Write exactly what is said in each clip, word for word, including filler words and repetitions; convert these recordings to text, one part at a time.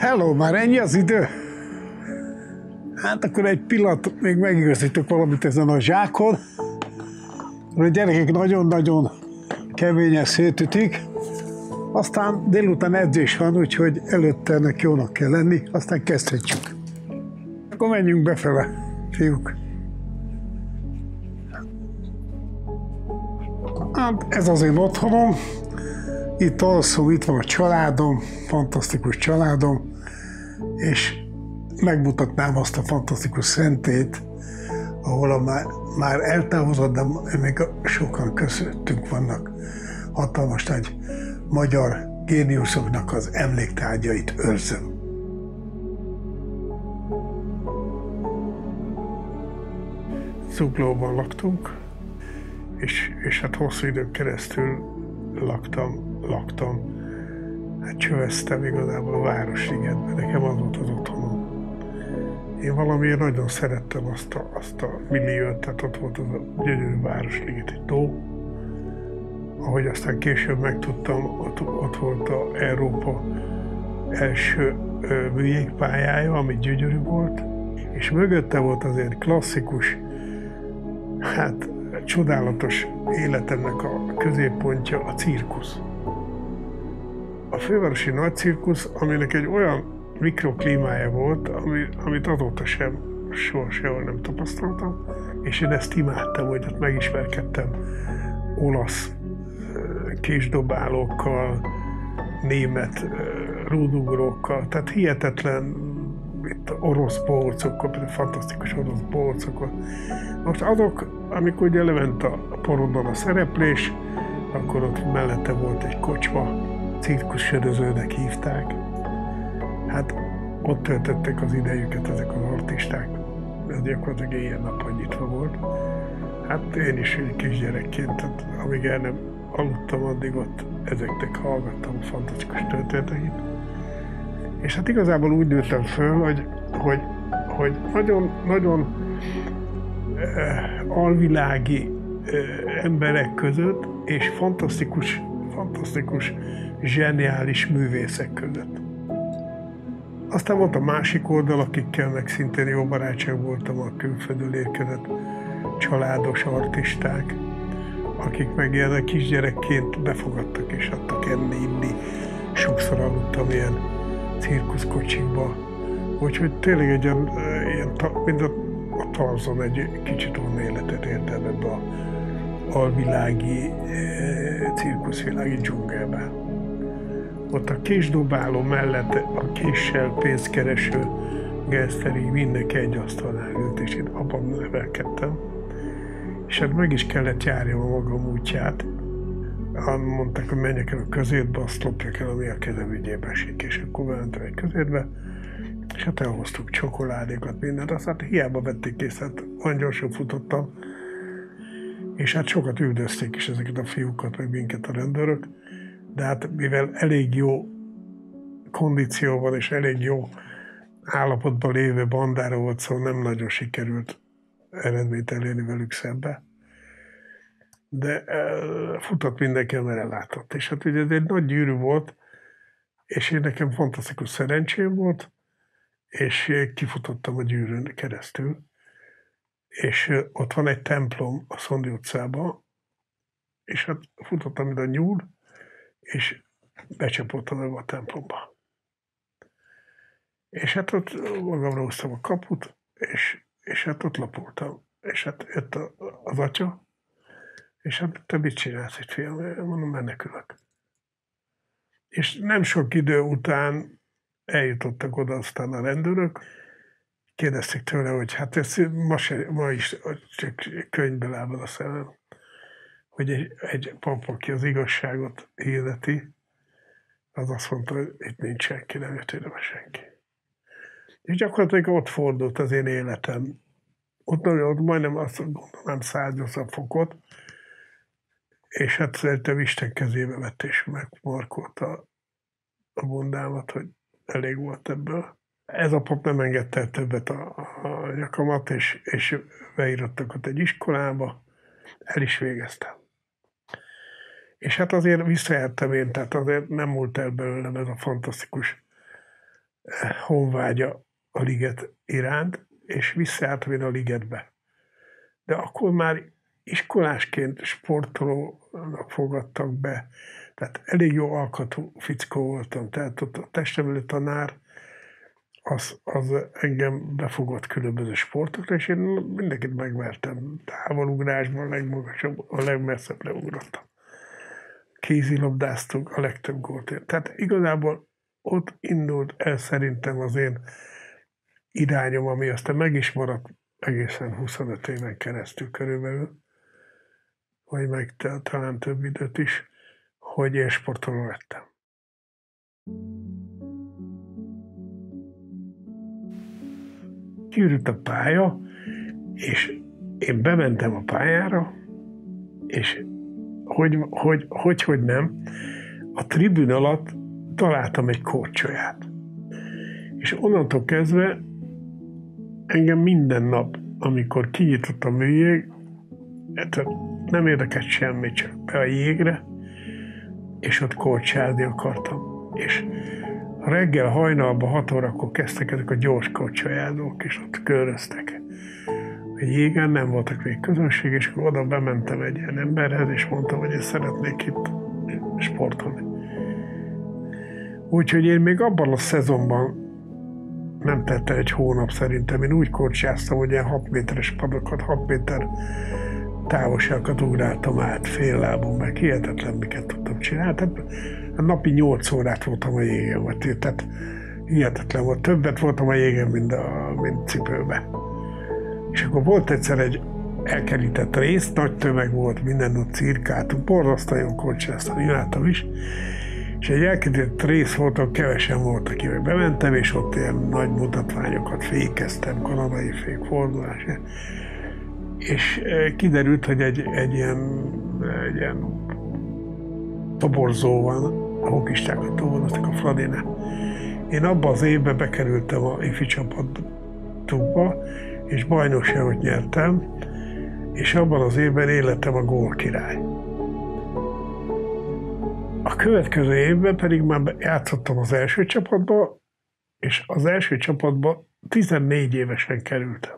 Hello, már ennyi az idő? Hát akkor egy pillanat még megigazítok valamit ezen a zsákon. A gyerekek nagyon-nagyon keményen szétütik. Aztán délután edzés van, úgyhogy előtte ennek jónak kell lenni, aztán kezdhetjük. Akkor menjünk befele, fiúk. Hát ez az én otthonom. Itt alszom, itt van a családom, fantasztikus családom, és megmutatnám azt a fantasztikus szentélyt, ahol a már, már eltávozott, de még sokan közöttünk vannak, hatalmas nagy magyar géniuszoknak az emléktárgyait őrzöm. Zuglóban laktunk, és, és hát hosszú időn keresztül laktam, laktam, hát csöveztem igazából a Városligetben, nekem az volt az otthonom. Én valamiért nagyon szerettem azt a, azt a milliót, tehát ott volt az a gyönyörű Városligeti tó. Ahogy aztán később megtudtam, ott, ott volt a Európa első műjégpályája, ami gyönyörű volt, és mögötte volt azért klasszikus, hát csodálatos életemnek a középpontja, a cirkusz. A fővárosi nagy cirkusz, aminek egy olyan mikroklímája volt, ami, amit azóta sem, soha sehol nem tapasztaltam, és én ezt imádtam, hogy ott megismerkedtem olasz késdobálókkal, német rúdugrókkal, tehát hihetetlen itt orosz polcokkal, fantasztikus orosz polcokkal. Most azok, amikor ugye lement a porodon a szereplés, akkor ott mellette volt egy kocsma, cirkussörözőnek hívták. Hát ott töltöttek az idejüket ezek az artisták. Ez gyakorlatilag éjjel-nappal nyitva volt. Hát én is egy kisgyerekként, tehát amíg el nem aludtam, addig ott ezeknek hallgattam a fantasztikus történeteit. És hát igazából úgy nőttem föl, hogy, hogy, hogy nagyon, nagyon eh, alvilági eh, emberek között és fantasztikus, fantasztikus, zseniális művészek között. Aztán volt a másik oldal, akikkel meg szintén jó barátság voltam, a külföldről érkezett családos artisták, akik meg ilyen kisgyerekként befogadtak és adtak enni, inni. Sokszor aludtam ilyen cirkuszkocsikba. Úgyhogy tényleg egy ilyen, ilyen mint a, a Tarzan egy kicsit olyan életet éltem ebbe a alvilági, e, cirkuszvilági dzsungelben. Ott a késdobáló mellett a késsel pénzkereső gangsterig mindenki egy asztalnál ült, és én abban nevelkedtem. És hát meg is kellett járjam a magam útját. Mondták, hogy menjek el a közértbe, azt lopjak el, ami a kezem ügyében esik. És akkor bementem egy közértbe, és hát elhoztuk csokoládékat, mindent. Aztán hiába vették észre, hát olyan gyorsan futottam. És hát sokat üldözték is ezeket a fiúkat, meg minket a rendőrök. De hát mivel elég jó kondícióban és elég jó állapotban lévő bandára volt szó, szóval nem nagyon sikerült eredményt elérni velük szembe. De uh, futott mindenki, mert ellátott. És hát ugye ez egy nagy gyűrű volt, és én nekem fantasztikus szerencsém volt, és kifutottam a gyűrűn keresztül. És uh, ott van egy templom a Szondi utcában, és hát futottam ide a nyúl, és becsapottam ebbe a templomba. És hát ott magamra húztam a kaput, és, és hát ott lapultam. És hát jött az atya, és hát te mit csinálsz itt, fiam? Mondom, menekülök. És nem sok idő után eljutottak oda aztán a rendőrök, kérdezték tőle, hogy hát ez ma, se, ma is csak könyvbe lábad a szemem, hogy egy, egy pap, aki az igazságot hirdeti, az azt mondta, hogy itt nincs senki, nem jött ide senki. És gyakorlatilag ott fordult az én életem. Ott, ott majdnem azt gondolom száznyolcvan fokot, és hát szerintem Isten kezébe vett és megmarkolta a bundámat, hogy elég volt ebből. Ez a pap nem engedte el többet a, a nyakamat, és, és beírottak ott egy iskolába, el is végeztem. És hát azért visszajöttem én, tehát azért nem múlt el belőlem ez a fantasztikus honvágya a liget iránt, és visszaállt a ligetbe. De akkor már iskolásként sportolónak fogadtak be, tehát elég jó alkatú fickó voltam, tehát ott a testemelő tanár az, az engem befogott különböző sportokra, és én mindenkit megvertem. Távolugrásban a legmagasabb, a legmesszebbre ugrottam. Kézilabdáztunk, a legtöbb gólt. Tehát igazából ott indult el szerintem az én irányom, ami aztán meg is maradt egészen huszonöt éven keresztül körülbelül, vagy meg talán több időt is, hogy én sportoló lettem. Kiürült a pálya, és én bementem a pályára, és hogy, hogy, hogy, hogy nem, a tribün alatt találtam egy korcsolyát. És onnantól kezdve engem minden nap, amikor kinyitott a műjég, nem érdekelt semmi, csak be a jégre, és ott korcsázni akartam. És reggel hajnalban hat órakor kezdtek ezek a gyors korcsolyázók, és ott köröztek. A jégen nem voltak még közönség, és akkor oda bementem egy ilyen emberhez, és mondtam, hogy én szeretnék itt sportolni. Úgyhogy én még abban a szezonban nem tette egy hónap szerintem, én úgy korcsáztam, hogy ilyen hat méteres padokat, hat méter távolságokat ugráltam át fél lábon, meg hihetetlen miket tudtam csinálni. Tehát a napi nyolc órát voltam a jégen, vagy, tehát hihetetlen volt. Többet voltam a jégen, mint, a, mint cipőben. És akkor volt egyszer egy elkerített rész, nagy tömeg volt, minden ott cirkáltunk, borzasztóan korcsáztam, imádtam is. És egy elkerített rész volt, ahol kevesen voltak, akivel bementem, és ott ilyen nagy mutatványokat fékeztem, kanadai fékfordulás. És kiderült, hogy egy, egy, ilyen, egy ilyen toborzó van, a hokistákat toborztak a Fradine. Én abban az évben bekerültem a ifi csapatukba, és bajnokságot nyertem, és abban az évben én lettem a gólkirály. A következő évben pedig már játszottam az első csapatba, és az első csapatba tizennégy évesen kerültem.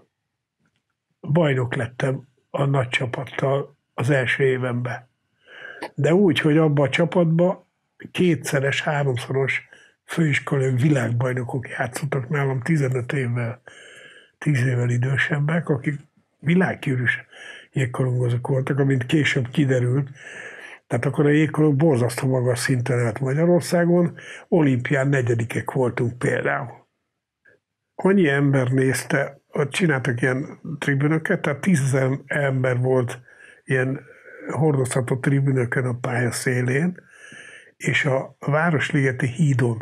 Bajnok lettem a nagy csapattal az első évenben. De úgy, hogy abban a csapatban kétszeres, háromszoros főiskolai világbajnokok játszottak nálam tizenöt évvel, tíz évvel idősebbek, akik világhírűs jégkorongozók voltak, amint később kiderült. Tehát akkor a jégkorong borzasztó magas szinten állt Magyarországon, olimpián negyedikek voltunk például. Annyi ember nézte, ott csináltak ilyen tribünöket, tehát tízezer ember volt ilyen hordozható tribünökön a pálya szélén, és a Városligeti hídon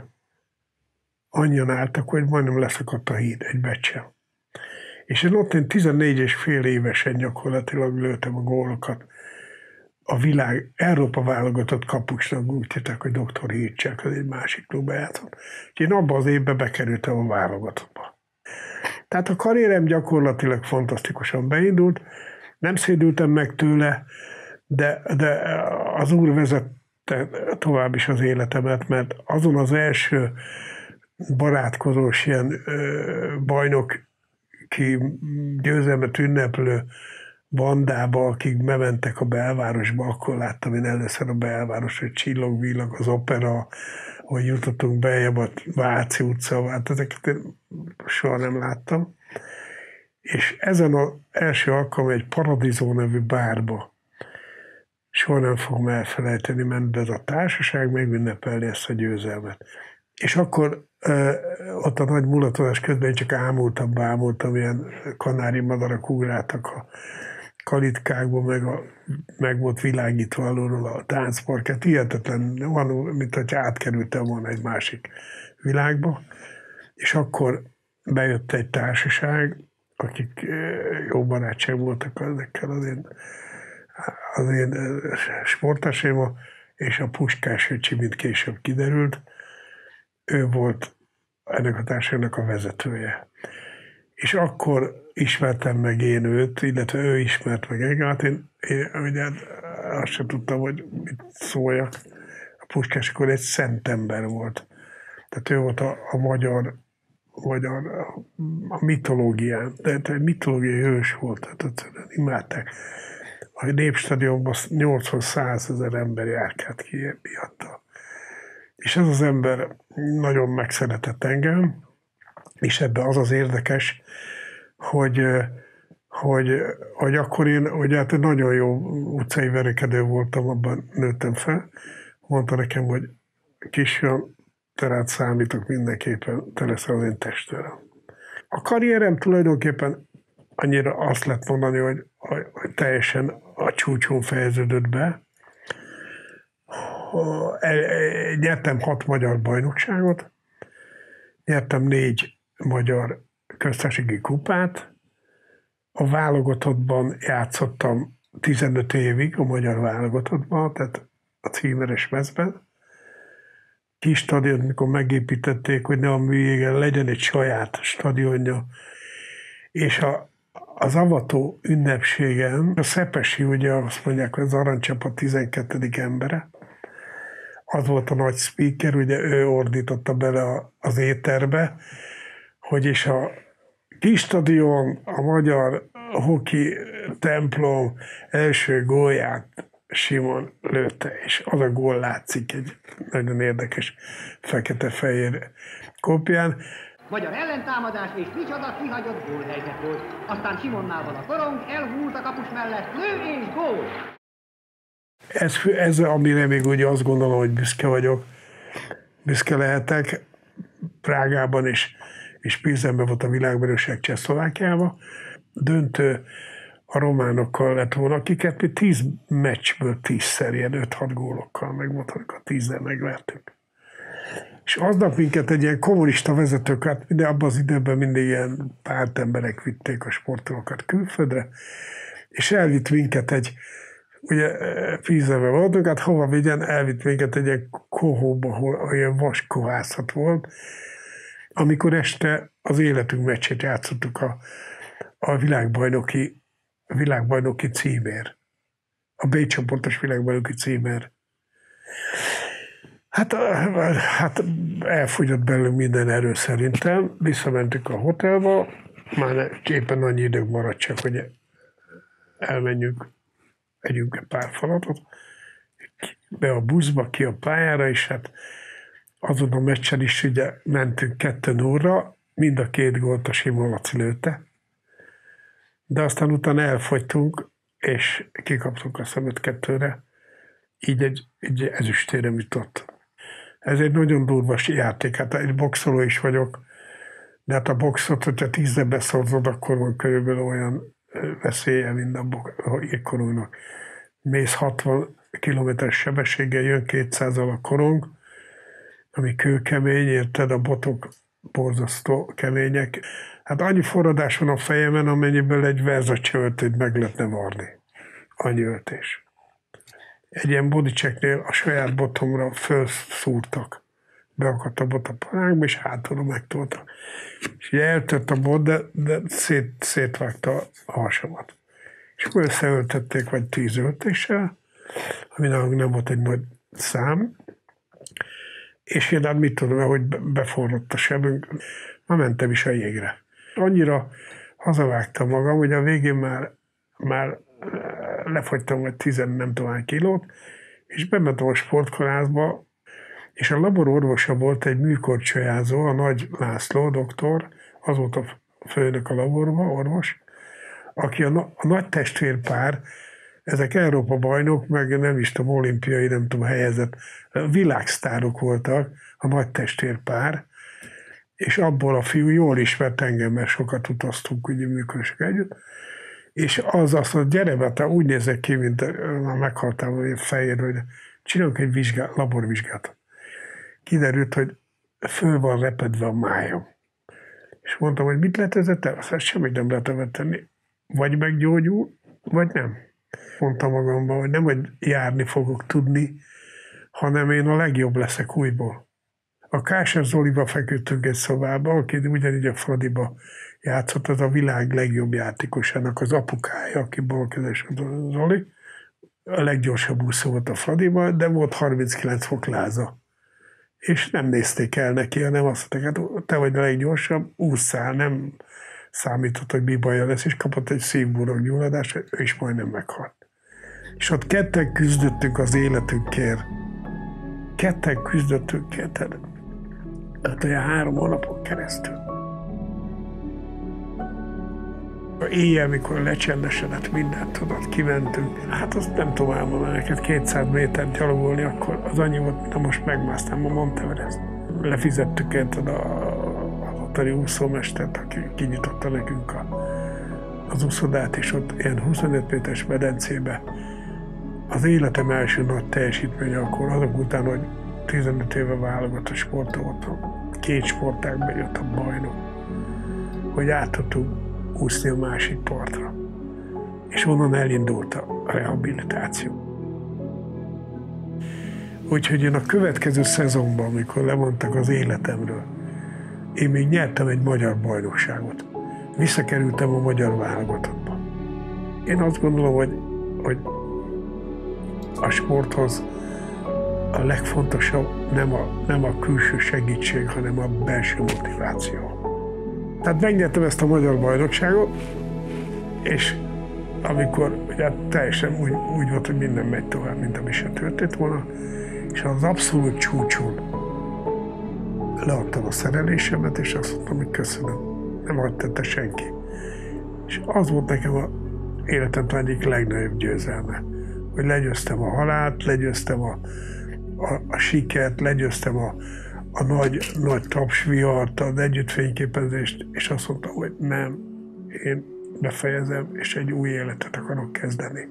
annyian álltak, hogy majdnem leszakadt a híd egy meccsen. És én ott én tizennégy és fél évesen gyakorlatilag lőttem a gólokat. A világ Európa válogatott kapusnak úgy hittek, hogy doktor Hircsák, az egy másik klubba játszott. Én abban az évben bekerültem a válogatottba. Tehát a karrierem gyakorlatilag fantasztikusan beindult, nem szédültem meg tőle, de, de az Úr vezette tovább is az életemet, mert azon az első barátkozós ilyen ö, bajnok ki győzelmet ünneplő bandába, akik bementek a belvárosba, akkor láttam én először a belváros, hogy csillog-villag az opera, hogy jutottunk beljebb a Váci utca, hát ezeket én soha nem láttam. És ezen az első alkalom egy Paradizó nevű bárba, soha nem fogom elfelejteni, ment be ez a társaság megünnepelni ezt a győzelmet. És akkor ö, ott a nagy mulatozás közben én csak ámultam, bámultam, ilyen kanári madarak ugráltak a kalitkákból, meg, a, meg volt világítva alulról a táncparket. Hihetetlen, van, mint hogy átkerültem volna egy másik világba. És akkor bejött egy társaság, akik jó barátság voltak ezekkel az én, az én sportársaimmal, és a Puskás öcsi, mint később kiderült, ő volt ennek a társaságnak a vezetője. És akkor ismertem meg én őt, illetve ő ismert meg engem. Hát én, én ugye, azt sem tudtam, hogy mit szóljak. A Puskás akkor egy szent ember volt. Tehát ő volt a, a magyar magyar a mitológián, tehát egy mitológiai hős volt, tehát egyszerűen imádták. A Népstadionban nyolcvan-százezer ember járkált ki miatta. És ez az ember nagyon megszeretett engem, és ebben az az érdekes, hogy, hogy, hogy akkor én, ugye hát nagyon jó utcai verekedő voltam, abban nőttem fel, mondta nekem, hogy kisfiam, te rád számítok mindenképpen, te leszel az én testvérem. A karrierem tulajdonképpen annyira azt lehet mondani, hogy, hogy teljesen a csúcson fejeződött be. Nyertem hat magyar bajnokságot, nyertem négy magyar köztársasági kupát, a válogatottban játszottam tizenöt évig, a magyar válogatottban, tehát a címeres mezben. Kis stadion, mikor megépítették, hogy ne a műjégen legyen egy saját stadionja, és a, az avató ünnepségen a Szepesi, ugye azt mondják, hogy az aranycsapat tizenkettedik embere, az volt a nagy speaker, ugye ő ordította bele az éterbe, hogy is a kis stadion, a magyar hoki templom első gólját Simon lőtte, és az a gól látszik egy nagyon érdekes fekete-fehér kópián. Magyar ellentámadás, és micsoda kihagyott gólhelyzet volt. Aztán Simonnál van a korong, elhúlt a kapus mellett, lő és gól! Ez, ez amire még ugye azt gondolom, hogy büszke vagyok, büszke lehetek. Prágában és, és Pilzenben volt a világbajnokság Csehszlovákiában. Döntő a románokkal lett volna, akiket mi tíz meccsből tízszer ilyen öt-hat gólokkal megmondhatjuk, a tízzel megvertük. És aznap minket egy ilyen kommunista vezetők, hát minden, abban az időben mindig ilyen pártemberek vitték a sportolókat külföldre, és elvitt minket egy, ugye Pilzenben voltunk, hát hova vigyen, elvitt minket egy ilyen kohóba, ahol ilyen vaskohászat volt, amikor este az életünk meccsét játszottuk a, a világbajnoki, világbajnoki címér. A B csoportos világbajnoki címér. Hát, hát elfogyott belőlünk minden erő szerintem. Visszamentünk a hotelba, már éppen annyi idők maradt csak, hogy elmenjünk, együnk egy pár falatot, be a buszba, ki a pályára, és hát azon a meccsen is ugye mentünk kettő nullra, mind a két gólt a Simon Laci lőtte, de aztán utána elfogytunk, és kikaptunk a szemet kettőre, így egy, egy ezüstérem jutott. Ez egy nagyon durva játék, hát egy boxoló is vagyok, de hát a boxot, hogyha tízzel beszorzod, akkor van körülbelül olyan veszélye, mint a jégkorongnak. Mész hatvan kilométeres sebességgel, jön kétszázzal a korong, ami kőkemény, érted, a botok borzasztó kemények. Hát annyi forradás van a fejemen, amennyiből egy Versace öltőt meg lehetne varni. Annyi öltés. Egy ilyen bodychecknél a saját botomra felszúrtak. Beakadt a bot a parákba, és hátulra megtoltak. És ugye eltört a bot, de, de szét, szétvágta a hasamat. És akkor összeöltették, vagy tíz öltéssel, ami nálunk nem volt egy nagy szám. És én hát mit tudom, hogy beforrott a sebünk, már mentem is a jégre. Annyira hazavágtam magam, hogy a végén már, már lefogytam vagy tizen nem tudom kilót, és bementem a sportkarászba, és a labororvosa volt egy műkorcsolyázó, a Nagy László doktor, az volt a főnök a laborba, orvos, aki a, na- a nagy testvérpár, ezek Európa bajnok, meg nem is tudom, olimpiai, nem tudom, helyezett, világsztárok voltak, a nagy testvérpár, és abból a fiú jól ismert engem, mert sokat utaztunk, ugye működések együtt, és az azt mondta, gyere be, te úgy nézek ki, mint már meghaltál a fejér, hogy csinálunk egy vizsgát, laborvizsgát. Kiderült, hogy föl van repedve a májam. És mondtam, hogy mit lehet ezzel tenni? Azt semmit nem lehet ebben tenni. Vagy meggyógyul, vagy nem. Mondtam magamban, hogy nem, hogy járni fogok tudni, hanem én a legjobb leszek újból. A Kásár Zoliba feküdtünk egy szobába, aki ugyanígy a Fradiba játszott, az a világ legjobb játékosának az apukája, aki balkezes Zoli. A leggyorsabb úszó volt a Fradiba, de volt harminckilenc fok láza. és nem nézték el neki, hanem azt mondták, hát te vagy a leggyorsabb, ússzál, nem számított, hogy mi baja lesz, és kapott egy szívburok gyulladást, ő is majdnem meghalt. És ott ketten küzdöttünk az életünkért. Ketten küzdöttünk, ketten. Hát olyan három hónapon keresztül. Éjjel, mikor lecsendesedett mindent, tudod, kimentünk. Hát azt nem tudom elmondani neked, kétszáz métert gyalogolni, akkor az annyi volt, mint most megmásztam a Mount Everest. Lefizettük érted az ottani úszómestert, aki kinyitotta nekünk a, az úszodát, és ott ilyen huszonöt méteres medencébe az életem első nagy teljesítménye akkor, azok után, hogy tizenöt éve válogatott sportoltam, két sportágban jött a bajnok, hogy át tudtunk úszni a másik partra. És onnan elindult a rehabilitáció. Úgyhogy én a következő szezonban, amikor lemondtak az életemről, én még nyertem egy magyar bajnokságot. Visszakerültem a magyar válogatottba. Én azt gondolom, hogy, hogy a sporthoz a legfontosabb nem a, nem a külső segítség, hanem a belső motiváció. Tehát megnyertem ezt a magyar bajnokságot, és amikor ugye teljesen úgy, úgy volt, hogy minden megy tovább, mint ami se történt volna, és az abszolút csúcson leadtam a szerelésemet, és azt mondtam, hogy köszönöm, nem hadd tette senki. És az volt nekem az életem egyik legnagyobb győzelme, hogy legyőztem a halált, legyőztem a, a, a sikert, legyőztem a, a nagy, nagy tapsvihart, az együttfényképezést, és azt mondtam, hogy nem, én befejezem, és egy új életet akarok kezdeni.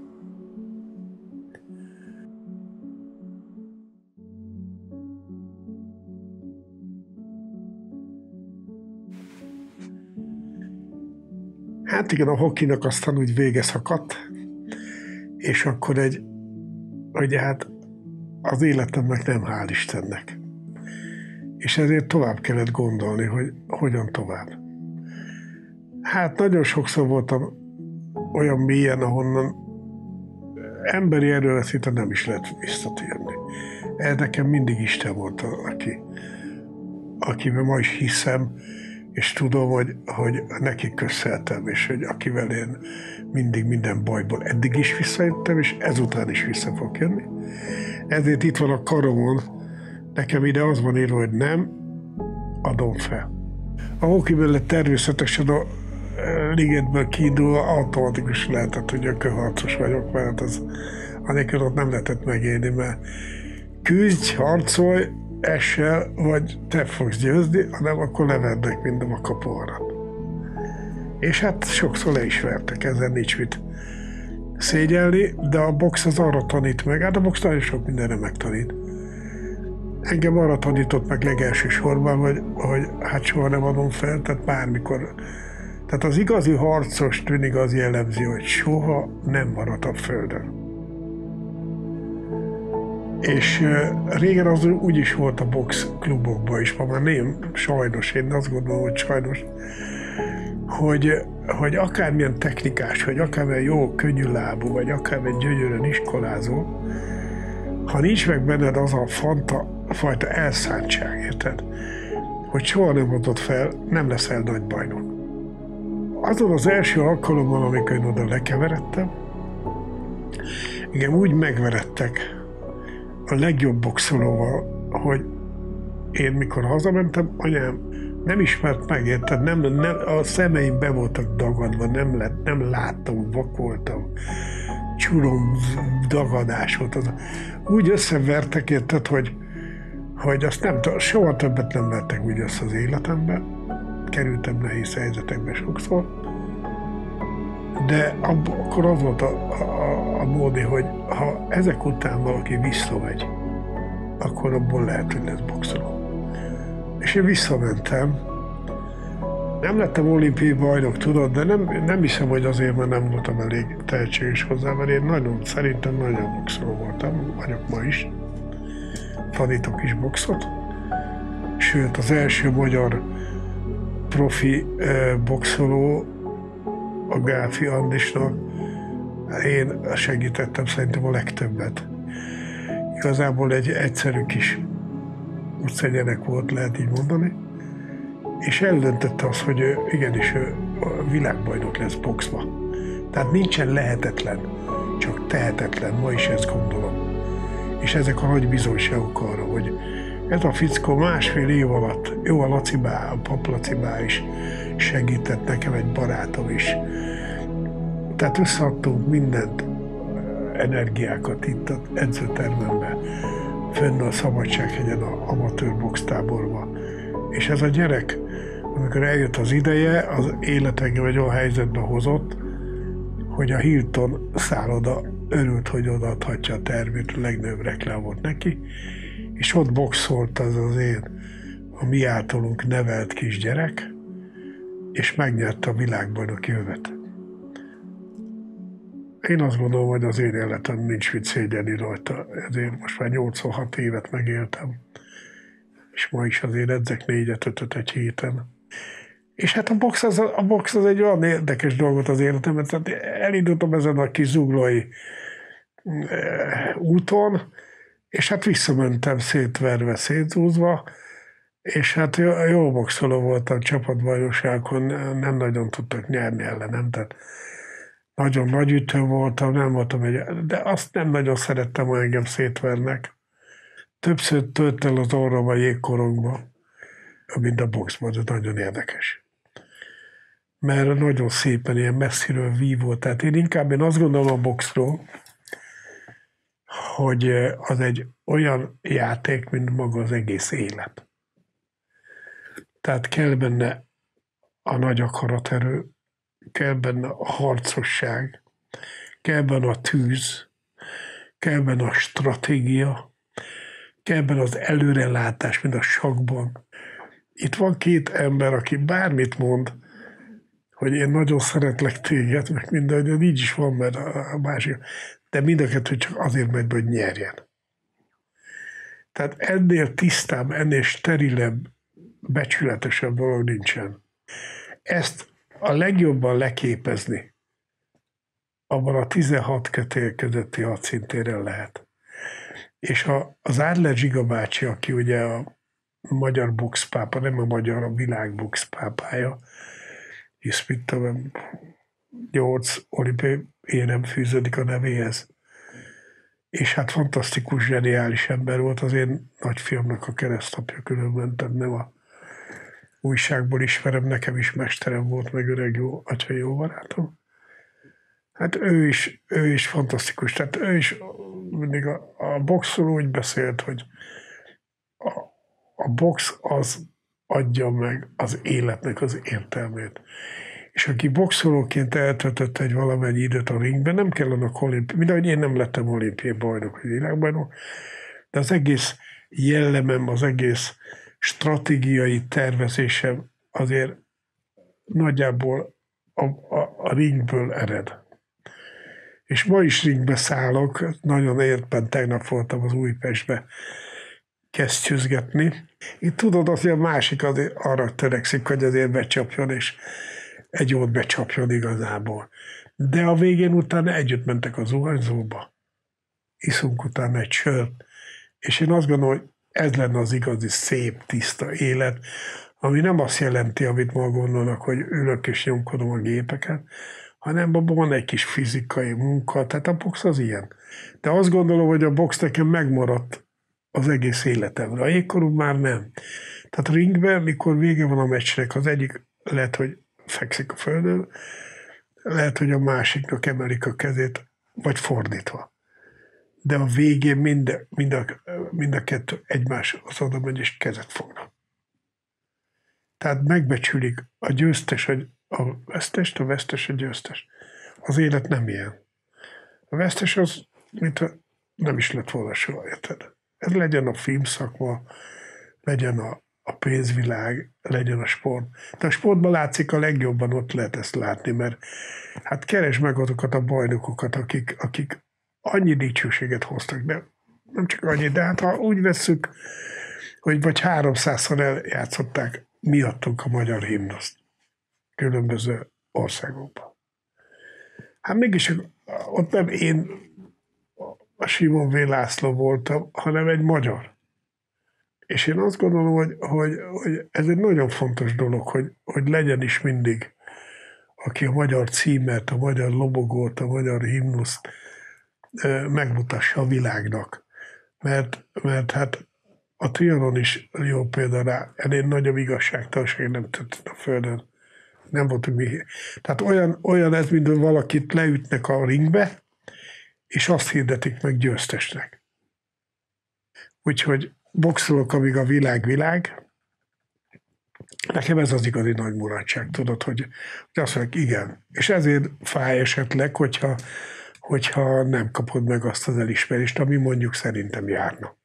Hát igen, a hokinak aztán úgy vége szakadt, és akkor egy, ugye hát az életemnek nem, hál' Istennek. És ezért tovább kellett gondolni, hogy hogyan tovább. Hát nagyon sokszor voltam olyan mélyen, ahonnan emberi erőre szinte nem is lehet visszatérni. Ez nekem mindig Isten volt, aki, akiben ma is hiszem, és tudom, hogy, hogy neki köszönhetem, és hogy akivel én mindig minden bajból eddig is visszajöttem, és ezután is vissza fog jönni. Ezért itt van a karomon, nekem ide az van írva, hogy nem adom fel. A hoki mellett természetesen a ligetből kiindulva automatikus lehetett, hogy a kőharcos vagyok, mert az anélkül ott nem lehetett megélni, mert küzdj, harcolj, essel, vagy te fogsz győzni, hanem akkor levernek minden a kapuarat. És hát sokszor le is vertek, ezzel nincs mit szégyelni, de a box az arra tanít meg, hát a box nagyon sok mindenre megtanít. Engem arra tanított meg legelső sorban, hogy, hogy hát soha nem adom fel, tehát bármikor. Tehát az igazi harcost mindig az jellemzi, hogy soha nem marad a földön. És uh, régen az úgy is volt a box klubokban is, ma már nem, sajnos, én azt gondolom, hogy sajnos, hogy, hogy akármilyen technikás, vagy akármilyen jó könnyűlábú, vagy akármilyen gyönyörűen iskolázó, ha nincs meg benned az a fanta, fajta elszántság, érted? Hogy soha nem adod fel, nem leszel nagy bajnok. Azon az első alkalommal, amikor én oda lekeveredtem, engem úgy megverettek a legjobb boxolóval, hogy én mikor hazamentem, anyám nem ismert meg, érted? Nem, nem, a szemeim be voltak dagadva, nem, lett, nem láttam, vakoltam, csulom, dagadás volt. Az. Úgy összevertek, érted, hogy, hogy azt nem, soha többet nem vertek úgy össze az életemben. Kerültem nehéz helyzetekbe sokszor. De akkor az volt a, a, a módi, hogy ha ezek után valaki visszamegy, akkor abból lehet, hogy lesz boxoló. És én visszamentem. Nem lettem olimpiai bajnok, tudod, de nem, nem hiszem, hogy azért, mert nem voltam elég tehetséges hozzá, mert én nagyon, szerintem nagyon boxoló voltam, vagyok ma is. Tanítok is boxot. Sőt, az első magyar profi eh, boxoló, a Gáfi Andisnak, én segítettem szerintem a legtöbbet. Igazából egy egyszerű kis utcagyerek volt, lehet így mondani, és eldöntötte azt, hogy ő, igenis ő a világbajnok lesz boxba. Tehát nincsen lehetetlen, csak tehetetlen, ma is ezt gondolom. És ezek a nagy bizonyságok arra, hogy ez a fickó másfél év alatt, jó, a Lacibá, a Pap Lacibá is segített, nekem egy barátom is. Tehát összeadtunk mindent, energiákat itt az edzőtermemben, fönn a Szabadsághegyen, a amatőr boxtáborban. És ez a gyerek, amikor eljött az ideje, az élet engem egy olyan helyzetbe hozott, hogy a Hilton szálloda örült, hogy odaadhatja a termét, a legnagyobb reklám volt neki, és ott boxolt az az én, a mi általunk nevelt kisgyerek, és megnyerte a világbajnoki övet. Én azt gondolom, hogy az én életem nincs mit szégyelni rajta, ezért most már nyolcvanhat évet megéltem, és ma is azért edzek négyet, ötöt egy héten. És hát a box az, a box az egy olyan érdekes dolgot az életemben, tehát elindultam ezen a kis zuglói e, úton, és hát visszamentem szétverve, szétzúzva, és hát jó, jó boxoló voltam csapatbajnokságon, nem nagyon tudtak nyerni ellenem, tehát nagyon nagy ütő voltam, nem voltam egy, de azt nem nagyon szerettem, hogy engem szétvernek. Többször tört el az orrom a jégkorongba, mint a boxban, ez nagyon érdekes. Mert nagyon szépen ilyen messziről vívó, tehát én inkább én azt gondolom a boxról, hogy az egy olyan játék, mint maga az egész élet. Tehát kell benne a nagy akaraterő, kell benne a harcosság, kell benne a tűz, kell benne a stratégia, kell benne az előrelátás, mint a sakkban. Itt van két ember, aki bármit mond, hogy én nagyon szeretlek téged, meg minden, hogy így is van, mert a másik, de mind a kettő csak azért megy be, hogy nyerjen. Tehát ennél tisztább, ennél sterilebb, becsületesebb dolog nincsen. Ezt a legjobban leképezni abban a tizenhat kötél közötti hadszintéren lehet. És a, az Adler Zsiga bácsi, aki ugye a magyar boxpápa, nem a magyar, a világ boxpápája, hisz mit tudom, nyolc olimpiai érem fűződik a nevéhez. És hát fantasztikus, zseniális ember volt, az én nagyfiamnak a keresztapja különben, tehát nem a újságból ismerem, nekem is mesterem volt, meg öreg jó, atya jó barátom. Hát ő is, ő is fantasztikus, tehát ő is mindig a, a boxról úgy beszélt, hogy a, a box az adja meg az életnek az értelmét. És aki boxolóként eltöltött egy valamennyi időt a ringben, nem kell annak olimpiai, mint ahogy én nem lettem olimpiai bajnok, vagy világbajnok, de az egész jellemem, az egész stratégiai tervezésem azért nagyjából a, a, a ringből ered. És ma is ringbe szállok, nagyon értben tegnap voltam az Újpestbe kesztyűzgetni. Itt tudod, azért a másik azért arra törekszik, hogy azért becsapjon, és egy jót becsapjon igazából. De a végén utána együtt mentek a zuhanyzóba. Iszunk utána egy sört, és én azt gondolom, hogy ez lenne az igazi szép, tiszta élet, ami nem azt jelenti, amit ma gondolnak, hogy ülök és nyomkodom a gépeket, hanem abban van egy kis fizikai munka, tehát a box az ilyen. De azt gondolom, hogy a box nekem megmaradt az egész életemre. A jégkorú már nem. Tehát ringben, mikor vége van a meccsnek, az egyik lehet, hogy fekszik a földön, lehet, hogy a másiknak emelik a kezét, vagy fordítva. De a végén mind, mind, a, mind a kettő egymáshoz oda megy, és kezet fognak. Tehát megbecsülik a győztes, a vesztest, a vesztes a győztes. Az élet nem ilyen. A vesztes az, mint nem is lett volna soha, érted? Ez legyen a filmszakma, legyen a, a pénzvilág, legyen a sport. De a sportban látszik a legjobban, ott lehet ezt látni, mert hát keresd meg azokat a bajnokokat, akik, akik annyi dicsőséget hoztak, de nem csak annyi, de hát ha úgy vesszük, hogy vagy háromszázszor eljátszották miattunk a magyar himnuszt különböző országokban. Hát mégis ott nem én a Simon V. László voltam, hanem egy magyar. És én azt gondolom, hogy, hogy, hogy ez egy nagyon fontos dolog, hogy, hogy legyen is mindig, aki a magyar címet, a magyar lobogót, a magyar himnuszt megmutassa a világnak. Mert, mert hát a trianon is jó példa rá, ennél nagyobb igazságtalanság nem történt a Földön. Nem voltunk mi. Tehát olyan, olyan ez, mint valakit leütnek a ringbe, és azt hirdetik meg győztesnek. Úgyhogy boxolok, amíg a világ világ. Nekem ez az igazi nagy mulatság, tudod, hogy, hogy azt mondják, igen. És ezért fáj esetleg, hogyha, hogyha nem kapod meg azt az elismerést, ami mondjuk szerintem járna.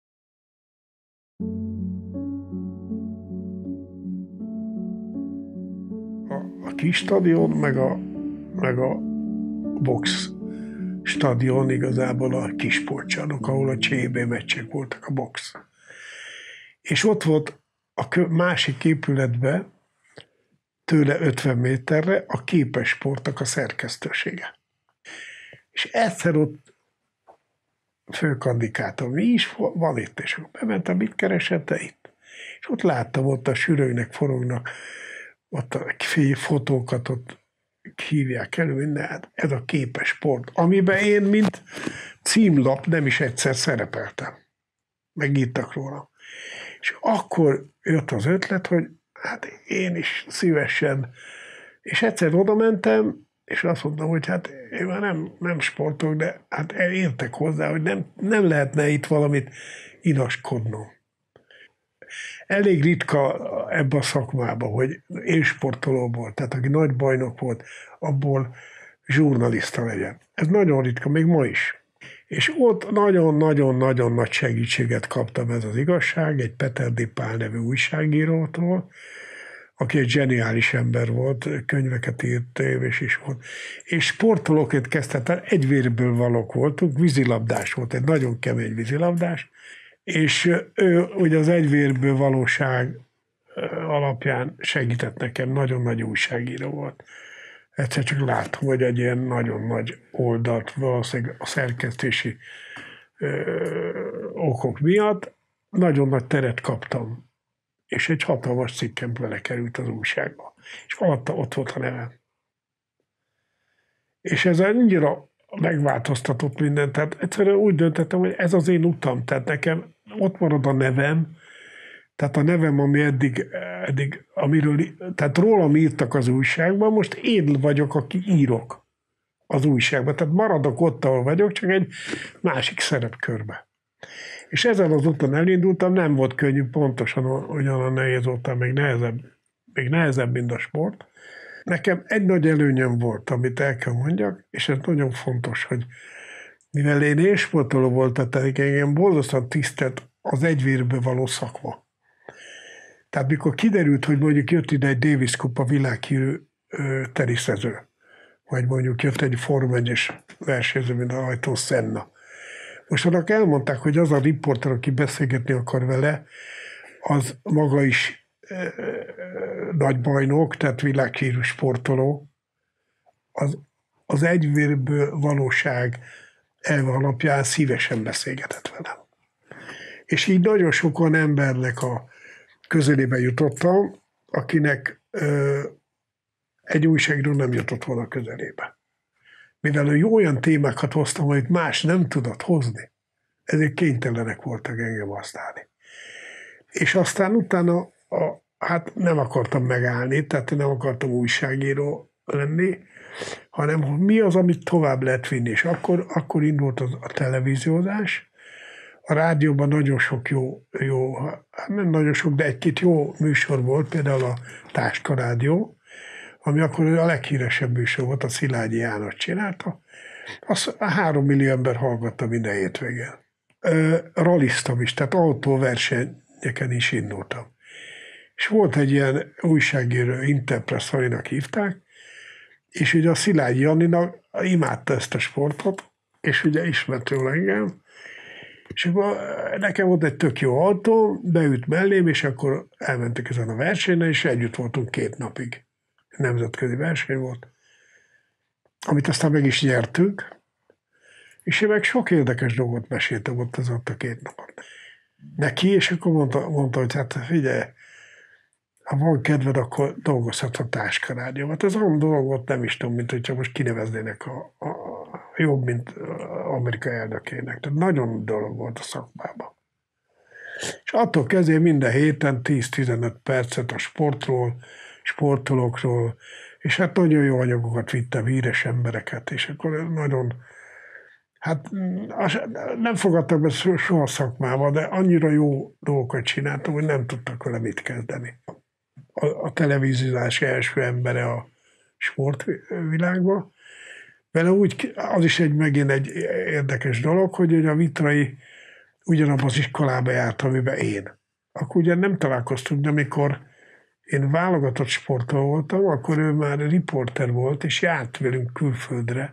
A, a kis stadion, meg a, meg a box stadion igazából a kis sportcsarnok, ahol a cé bé meccsek voltak, a box. És ott volt a másik épületben, tőle ötven méterre a Képesportnak a szerkesztősége. És egyszer ott főkandikáltam, mi is van itt, és akkor bementem, mit keresett te itt? És ott láttam, ott a sürögnek, forognak, ott a fotókat ott hívják elő, minden, hát ez a Képesport, amiben én, mint címlap nem is egyszer szerepeltem. Megírtak róla. És akkor jött az ötlet, hogy hát én is szívesen, és egyszer oda mentem, és azt mondtam, hogy hát én már nem, nem sportolok, de hát értek hozzá, hogy nem, nem lehetne itt valamit inaskodnom. Elég ritka ebben a szakmában, hogy én sportolóból, tehát aki nagy bajnok volt, abból zsurnalista legyen. Ez nagyon ritka, még ma is. És ott nagyon-nagyon-nagyon nagy segítséget kaptam, ez az igazság, egy Peter Pál nevű újságírótól, aki egy zseniális ember volt, könyveket írt, tévés is volt. És sportolóként kezdett el, egyvérből valók voltunk, vízilabdás volt, egy nagyon kemény vízilabdás, és ő ugye az egyvérből valóság alapján segített nekem, nagyon nagy újságíró volt. Egyszer csak láttam, hogy egy ilyen nagyon nagy oldalt, valószínűleg a szerkesztési ö, okok miatt nagyon nagy teret kaptam. És egy hatalmas cikkem belekerült az újságba. És alatta ott volt a nevem. És ez annyira megváltoztatott mindent, tehát egyszerűen úgy döntöttem, hogy ez az én utam, tehát nekem ott marad a nevem, tehát a nevem, ami eddig, eddig amiről, tehát rólam írtak az újságban, most én vagyok, aki írok az újságban. Tehát maradok ott, ahol vagyok, csak egy másik szerepkörbe. És ezen az úton elindultam, nem volt könnyű, pontosan ugyan nehéz voltam, még nehezebb, még nehezebb, mint a sport. Nekem egy nagy előnyöm volt, amit el kell mondjak, és ez nagyon fontos, hogy mivel én élsportoló voltam, tehát engem borzasztóan tisztelt az egyvérből való szakma. Tehát mikor kiderült, hogy mondjuk jött ide egy Davis Kupa világhírű teniszező, vagy mondjuk jött egy Forma egyes versenyző, mint a Ayrton Senna. Most annak elmondták, hogy az a riporter, aki beszélgetni akar vele, az maga is e, e, nagy bajnok, tehát világhírű sportoló, az, az egyvérből valóság elve alapján szívesen beszélgetett velem. És így nagyon sok olyan embernek a közelébe jutottam, akinek ö, egy újságíró nem jutott volna közelébe. Mivel ő olyan témákat hoztam, amit más nem tudott hozni, ezért kénytelenek voltak engem használni. És aztán utána a, hát nem akartam megállni, tehát nem akartam újságíró lenni, hanem mi az, amit tovább lehet vinni. És akkor, akkor indult az, a televíziózás. A rádióban nagyon sok jó, jó, nem nagyon sok, de egy-két jó műsor volt, például a Táska Rádió, ami akkor a leghíresebb műsor volt, a Szilágyi János csinálta. Azt a három millió ember hallgatta minden hétvégén. Ralisztam is, tehát autóversenyeken is indultam. És volt egy ilyen újságíró, Interpress Harinak hívták, és ugye a Szilágyi Janninak imádta ezt a sportot, és ugye ismert jól engem, és akkor nekem volt egy tök jó autó, beült mellém, és akkor elmentek ezen a versenyen, és együtt voltunk két napig. Nemzetközi verseny volt, amit aztán meg is nyertünk, és én meg sok érdekes dolgot meséltem ott az ott a két napot. neki, és akkor mondta, mondta hogy hát figyelj, ha van kedved, akkor dolgozhat a Táska hát ez olyan dolog volt, nem is tudom, mint hogyha most kineveznének a, a, a jobb, mint Amerika elnökének. Tehát nagyon dolog volt a szakmában. És attól kezdve minden héten tíz-tizenöt percet a sportról, sportolókról, és hát nagyon jó anyagokat vittem, híres embereket, és akkor nagyon, hát nem fogadtak be soha szakmába, de annyira jó dolgokat csináltam, hogy nem tudtak vele mit kezdeni. A, a televíziós első embere a sportvilágban. Vele úgy, az is egy megint egy érdekes dolog, hogy a Vitrai ugyanabban az iskolába járt, amiben én. Akkor ugye nem találkoztunk, de amikor én válogatott sportoló voltam, akkor ő már riporter volt, és járt velünk külföldre,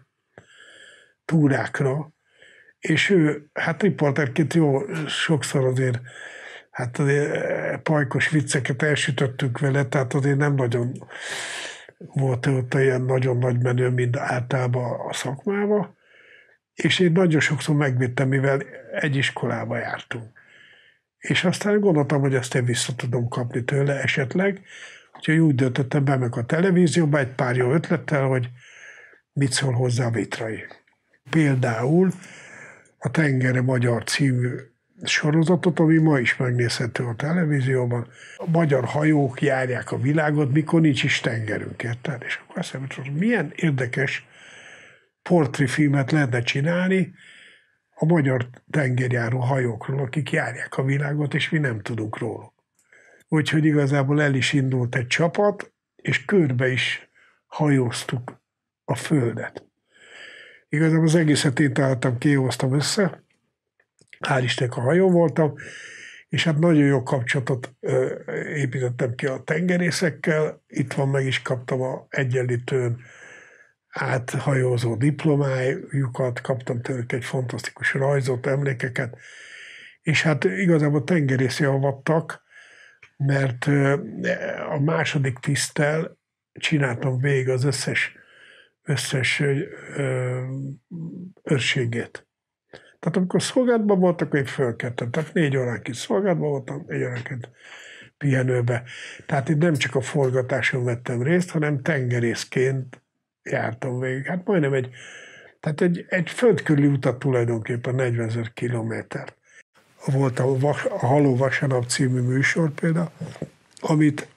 túrákra, és ő, hát riporterként jó, sokszor azért, hát azért pajkos vicceket elsütöttünk vele, tehát azért nem nagyon volt ott ilyen nagyon nagy menő, mint általában a szakmában, és én nagyon sokszor megvédtem, mivel egy iskolába jártunk. És aztán gondoltam, hogy ezt én vissza tudom kapni tőle esetleg, úgyhogy úgy döntöttem be meg a televízióba egy pár jó ötlettel, hogy mit szól hozzá a Vitrai. Például a Tengere Magyar című sorozatot, ami ma is megnézhető a televízióban. A magyar hajók járják a világot, mikor nincs is tengerünk, érted? És akkor azt mondom, hogy milyen érdekes portréfilmet lehetne csinálni a magyar tengerjáró hajókról, akik járják a világot, és mi nem tudunk róluk. Úgyhogy igazából el is indult egy csapat, és körbe is hajóztuk a Földet. Igazából az egészet én találtam, kihoztam össze, hál' Istennek a hajón voltam, és hát nagyon jó kapcsolatot ö, építettem ki a tengerészekkel, itt van, meg is kaptam a Egyenlítőn áthajózó diplomájukat, kaptam tőlük egy fantasztikus rajzot, emlékeket, és hát igazából tengerészi avattak, mert a második tiszttel csináltam végig az összes, összes ö, őrségét. Tehát amikor szolgálatban voltak, én fölkeltem. Tehát négy óránként szolgálatban voltam, négy óránként pihenőbe. Tehát itt nem csak a forgatáson vettem részt, hanem tengerészként jártam végig. Hát majdnem egy, tehát egy, egy földkörüli utat tulajdonképpen negyvenezer kilométer. Volt a, vas, a Haló Vasárnap című műsor például, amit,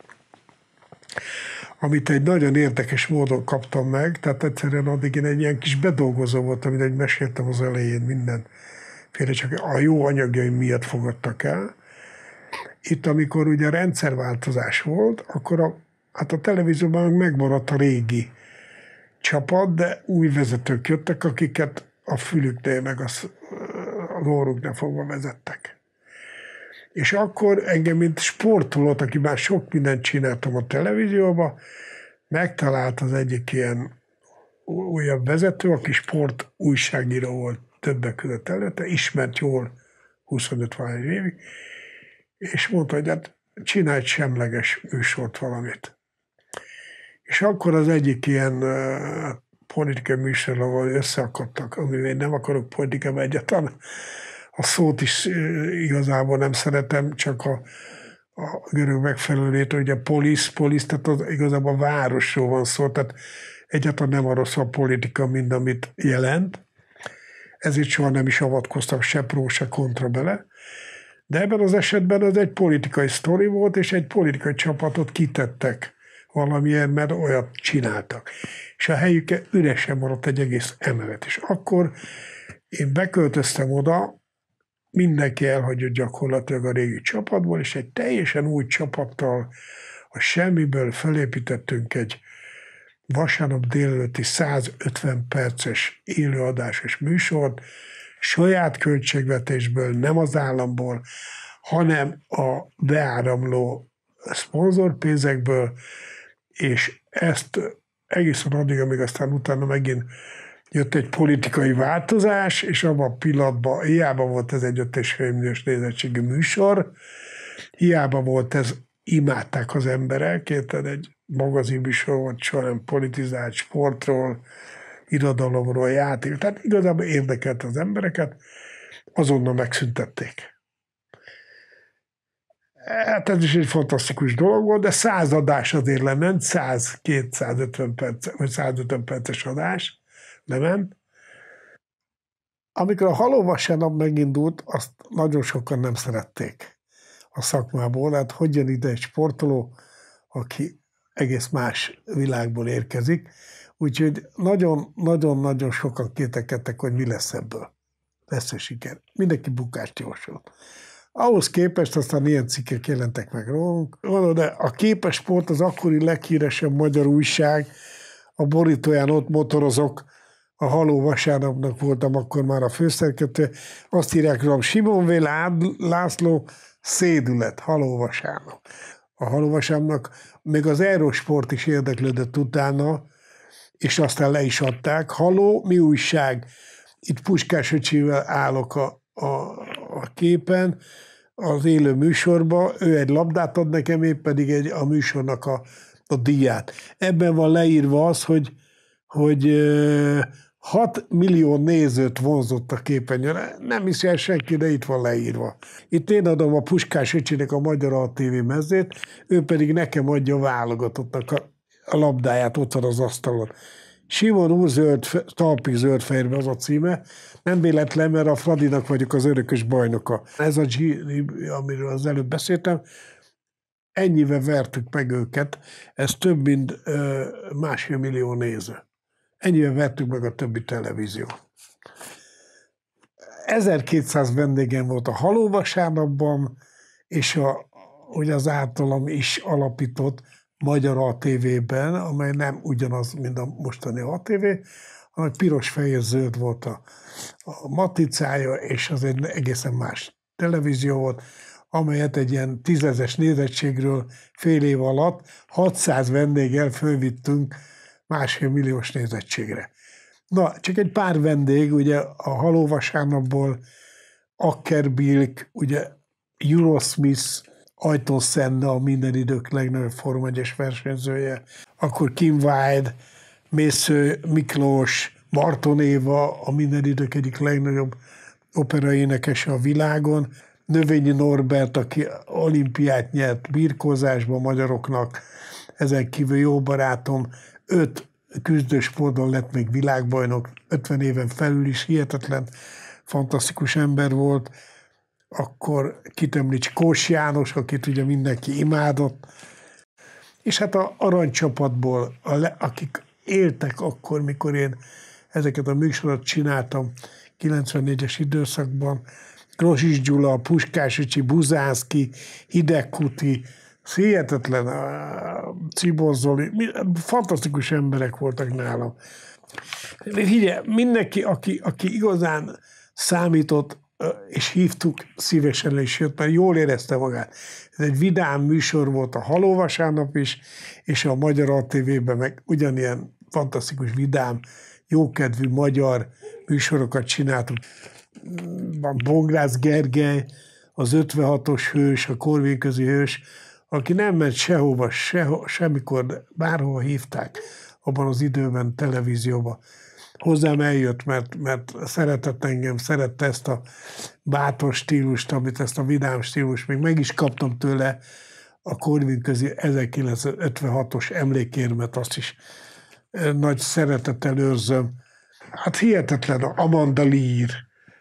amit egy nagyon érdekes módon kaptam meg, tehát egyszerűen addig én egy ilyen kis bedolgozó voltam, mint egy meséltem az elején mindenféle, csak a jó anyagjaim miatt fogadtak el. Itt, amikor ugye a rendszerváltozás volt, akkor a, hát a televízióban megmaradt a régi csapat, de új vezetők jöttek, akiket a fülüknél meg az, az orruknál fogva vezettek. És akkor engem, mint sportolót, aki már sok mindent csináltam a televízióban, megtalált az egyik ilyen újabb vezető, aki sport újságíró volt többek között előtte, ismert jól huszonöt valahány évig, és mondta, hogy hát csinálj egy semleges műsort valamit. És akkor az egyik ilyen uh, politikai műsorra, ahol összeakadtak, amivel én nem akarok politikában egyáltalán, a szót is uh, igazából nem szeretem, csak a, a görög megfelelőjét, ugye polisz, polisz, tehát az, igazából a városról van szó, tehát egyáltalán nem arról szól a politika, mint amit jelent. Ezért soha nem is avatkoztam se pró, se kontra bele. De ebben az esetben az egy politikai sztori volt, és egy politikai csapatot kitettek valamilyen, mert olyat csináltak. És a helyükre üresen maradt egy egész emelet. És akkor én beköltöztem oda, mindenki elhagyott gyakorlatilag a régi csapatból, és egy teljesen új csapattal a semmiből felépítettünk egy vasárnap délelőtti százötven perces élőadásos műsort, saját költségvetésből, nem az államból, hanem a beáramló szponzorpénzekből, és ezt egészen addig, amíg aztán utána megint jött egy politikai változás, és abban a pillanatban hiába volt ez egy öt és fél milliós nézettségű műsor, hiába volt ez, imádták az emberek, érted, egy magazinműsor volt, soha nem politizált, sportról, irodalomról, játék, tehát igazából érdekelt az embereket, azonnal megszüntették. Hát ez is egy fantasztikus dolog volt, de száz adás azért lement, száz-kétszázötven perc, vagy százötven perces adás lement. Amikor a Haló vasárnap megindult, azt nagyon sokan nem szerették a szakmából, hát hogy jön ide egy sportoló, aki egész más világból érkezik, úgyhogy nagyon-nagyon-nagyon sokan kételkedtek, hogy mi lesz ebből. Lesz-e siker. Mindenki bukást javasolt. Ahhoz képest aztán ilyen cikkek jelentek meg rólunk. De a Képes Sport az akkori leghíresebb magyar újság, a borítóján ott motorozok, a Haló vasárnapnak voltam akkor már a főszerkesztő, azt írják rólam, Simon V. László, szédület, Haló vasárnap. A Haló vasárnapnak még az Eurosport is érdeklődött utána, és aztán le is adták. Haló, mi újság? Itt Puskás öcsével állok a, a, a képen, az élő műsorba, ő egy labdát ad nekem, én pedig egy, a műsornak a, a díját. Ebben van leírva az, hogy, hogy hat millió nézőt vonzott a képernyőre. Nem hiszi el senki, de itt van leírva. Itt én adom a Puskás öcsének a Magyar á té vé mezzét, ő pedig nekem adja a válogatottnak a, a labdáját, ott van az asztalon. Simon úr zöld, talpig zöld-fehérbe az a címe. Nem véletlen, mert a Fradinak vagyok az örökös bajnoka. Ez a G, amiről az előbb beszéltem, ennyivel vertük meg őket, ez több mint ö, másfél millió néző. Ennyivel vertük meg a többi televízió. ezerkétszáz vendégem volt a Haló vasárnapban, és a, ugye az általam is alapított Magyar á té vében, amely nem ugyanaz, mint a mostani á té vé, hanem piros-fehér zöld volt a, a matricája, és az egy egészen más televízió volt, amelyet egy ilyen tízezres nézettségről fél év alatt hatszáz vendéggel fölvittünk másfél milliós nézettségre. Na, csak egy pár vendég, ugye a Haló vasárnapból Acker Bilk, ugye Eurosmith, Ajtó Senna, a minden idők legnagyobb Forma egyes versenyzője, akkor Kim Wilde, Mésző Miklós, Marton Éva, a minden idők egyik legnagyobb operaénekese a világon, Növényi Norbert, aki olimpiát nyert birkózásban magyaroknak, ezen kívül jó barátom, öt küzdősportban lett még világbajnok, ötven éven felül is hihetetlen, fantasztikus ember volt. Akkor kitemlíts Kós János, akit ugye mindenki imádott, és hát a aranycsapatból, a le, akik éltek akkor, mikor én ezeket a műsorot csináltam kilencvennégyes időszakban, Grosics Gyula, Puskás öcsi, Buzánszky, Hidegkuti, hihetetlen, Cibor Zoli, fantasztikus emberek voltak nálam. Higgyel, mindenki, aki, aki igazán számított, és hívtuk, szívesen is jött, mert jól érezte magát. Ez egy vidám műsor volt a Haló vasárnap is, és a Magyar á té vében meg ugyanilyen fantasztikus, vidám, jókedvű magyar műsorokat csináltuk. Bongrász Gergely, az ötvenhatos hős, a korvényközi hős, aki nem ment sehova, seho, semmikor, de bárhova hívták abban az időben televízióba. Hozzám eljött, mert, mert szeretett engem, szerette ezt a bátor stílust, amit ezt a vidám stílust, még meg is kaptam tőle a korvényközi ezerkilencszázötvenhatos emlékérmet, azt is nagy szeretettel őrzöm. Hát hihetetlen, Amanda Lear,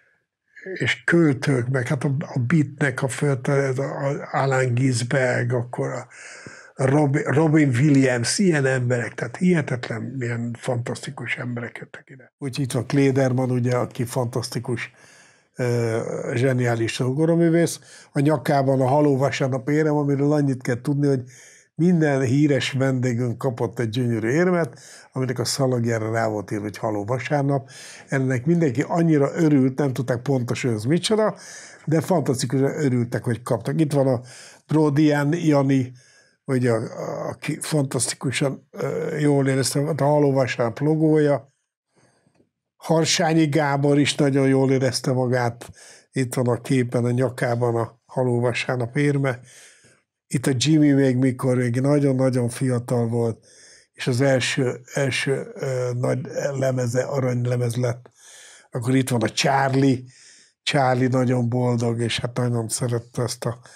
és költők, meg hát a, a Beatnek a fölte, ez a Alan Ginsberg, akkor a Robin, Robin Williams, ilyen emberek, tehát hihetetlen, milyen fantasztikus emberek jöttek ide. Úgyhogy itt van Kléderman, ugye, aki fantasztikus, uh, zseniális zongoroművész. A nyakában a Haló vasárnap érem, amiről annyit kell tudni, hogy minden híres vendégünk kapott egy gyönyörű érmet, aminek a szalagjára rá volt írva, hogy Haló vasárnap. Ennek mindenki annyira örült, nem tudták pontosan, ez micsoda, de fantasztikusan örültek, hogy kaptak. Itt van a Brodian Jani, vagy a, a, aki fantasztikusan uh, jól érezte, a Haló vasárnap logója. Harsányi Gábor is nagyon jól érezte magát. Itt van a képen, a nyakában a Haló vasárnap érme. Itt a Jimmy még mikor még nagyon-nagyon fiatal volt, és az első, első uh, nagy lemeze, aranylemez lett. Akkor itt van a Charlie. Charlie nagyon boldog, és hát nagyon szerette ezt a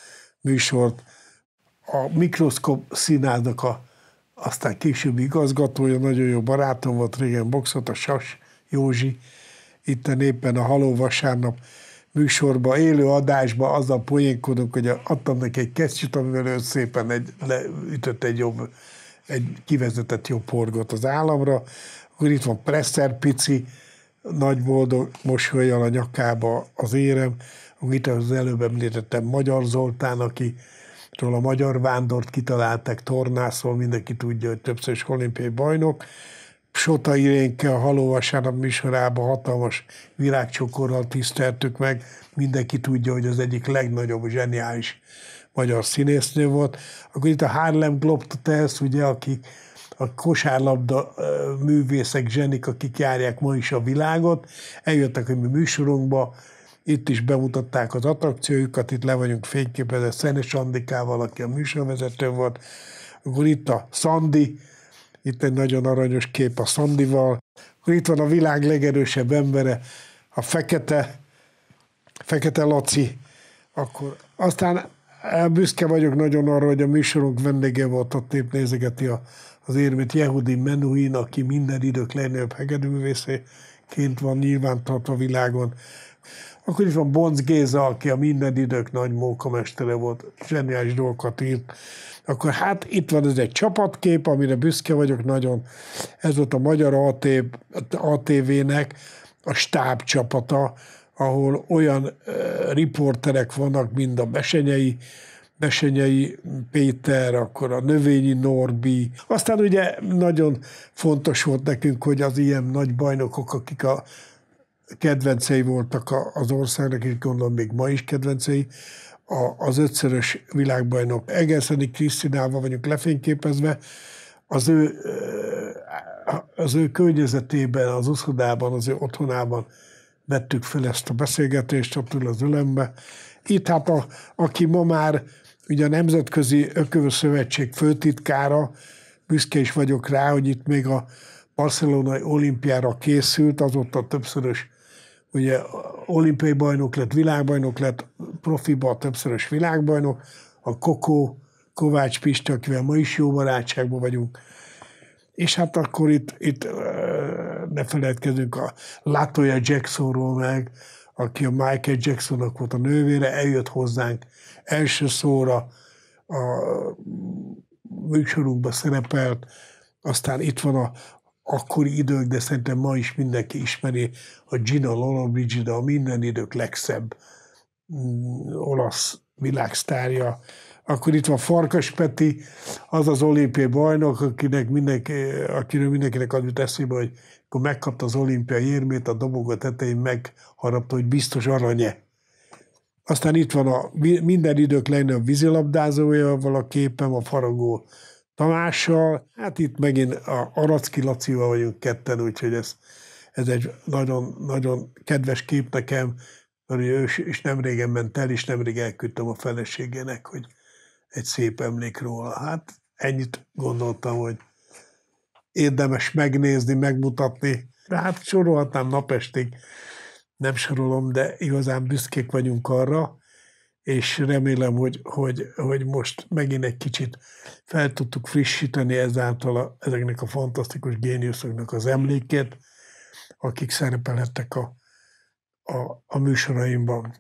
műsort. A Mikroszkóp Színháznak a aztán későbbi igazgatója, nagyon jó barátom volt régen, boxot, a Sas Józsi, itten éppen a Haló Vasárnap műsorban, élő adásban azzal poénkodunk, hogy adtam neki egy kesztyűt, amivel ő szépen egy, leütött egy jobb, egy kivezetett jobb horgot az államra. Akkor itt van Presser Pici, nagy boldog mosollyal a nyakába az érem. Akkor itt az előbb említettem Magyar Zoltán, aki a magyar vándort kitalálták, tornászol, mindenki tudja, hogy többszörös olimpiai bajnok. Sota Irénke a Haló Vasárnap műsorában hatalmas virágcsokorral tiszteltük meg. Mindenki tudja, hogy az egyik legnagyobb, zseniális magyar színésznő volt. Akkor itt a Harlem Globetrotters, ugye, akik a kosárlabda művészek, zsenik, akik járják ma is a világot, eljöttek a mi műsorunkba, itt is bemutatták az attrakciójukat, itt le vagyunk fényképezve Szenes Andikával, aki a műsorvezető volt. Akkor itt a Szandi, itt egy nagyon aranyos kép a Szandival. Akkor itt van a világ legerősebb embere, a Fekete, Fekete Laci. Akkor aztán büszke vagyok nagyon arra, hogy a műsorunk vendége volt, ott épp nézegeti a, az érmét Yehudi Menuhin, aki minden idők legnagyobb hegedűművészéként van nyilvántartva a világon. Akkor itt van Bonc Géza, aki a minden idők nagy mókamestere volt, zseniális dolgokat írt. Akkor hát itt van ez egy csapatkép, amire büszke vagyok nagyon. Ez volt a Magyar á té vé-nek a stáb csapata, ahol olyan uh, riporterek vannak, mint a Besenyei, Besenyei Péter, akkor a Növényi Norbi. Aztán ugye nagyon fontos volt nekünk, hogy az ilyen nagy bajnokok, akik a kedvencei voltak az országnak, és gondolom még ma is kedvencei, az ötszörös világbajnok Egerszeni Krisztinával vagyunk lefényképezve, az ő, az ő környezetében, az uszodában, az ő otthonában vettük fel ezt a beszélgetést, ott ül az ölembe. Itt hát, a, aki ma már ugye a Nemzetközi Ökövös Szövetség főtitkára, büszke is vagyok rá, hogy itt még a barcelonai olimpiára készült, azóta többszörös ugye olimpiai bajnok lett, világbajnok lett, profiba többszörös világbajnok, a Kokó, Kovács Pista, akivel ma is jó barátságban vagyunk. És hát akkor itt, itt ne feledkezzünk a Latoya Jacksonról meg, aki a Michael Jacksonnak volt a nővére, eljött hozzánk első szóra, a műsorunkban szerepelt, aztán itt van a akkori idők, de szerintem ma is mindenki ismeri, a Gina Lollobrigida, a minden idők legszebb mm, olasz világsztárja. Akkor itt van Farkas Peti, az az olimpiai bajnok, akinek mindenki, akiről mindenkinek az jut eszébe, hogy akkor megkapta az olimpiai érmét, a dobogó tetején megharapta, hogy biztos aranye. Aztán itt van a minden idők legnagyobb vízilabdázójával a képem, a Faragó Tamással. Hát itt megint a Aracki Lacival vagyunk ketten, úgyhogy ez, ez egy nagyon, nagyon kedves kép nekem, mert ő is nem régen ment el, és nemrég elküldtem a feleségének, hogy egy szép emlék róla. Hát ennyit gondoltam, hogy érdemes megnézni, megmutatni. De hát sorolhatnám napestig, nem sorolom, de igazán büszkék vagyunk arra, és remélem, hogy, hogy, hogy most megint egy kicsit fel tudtuk frissíteni ezáltal a, ezeknek a fantasztikus géniuszoknak az emlékét, akik szerepelhettek a, a, a műsoraimban.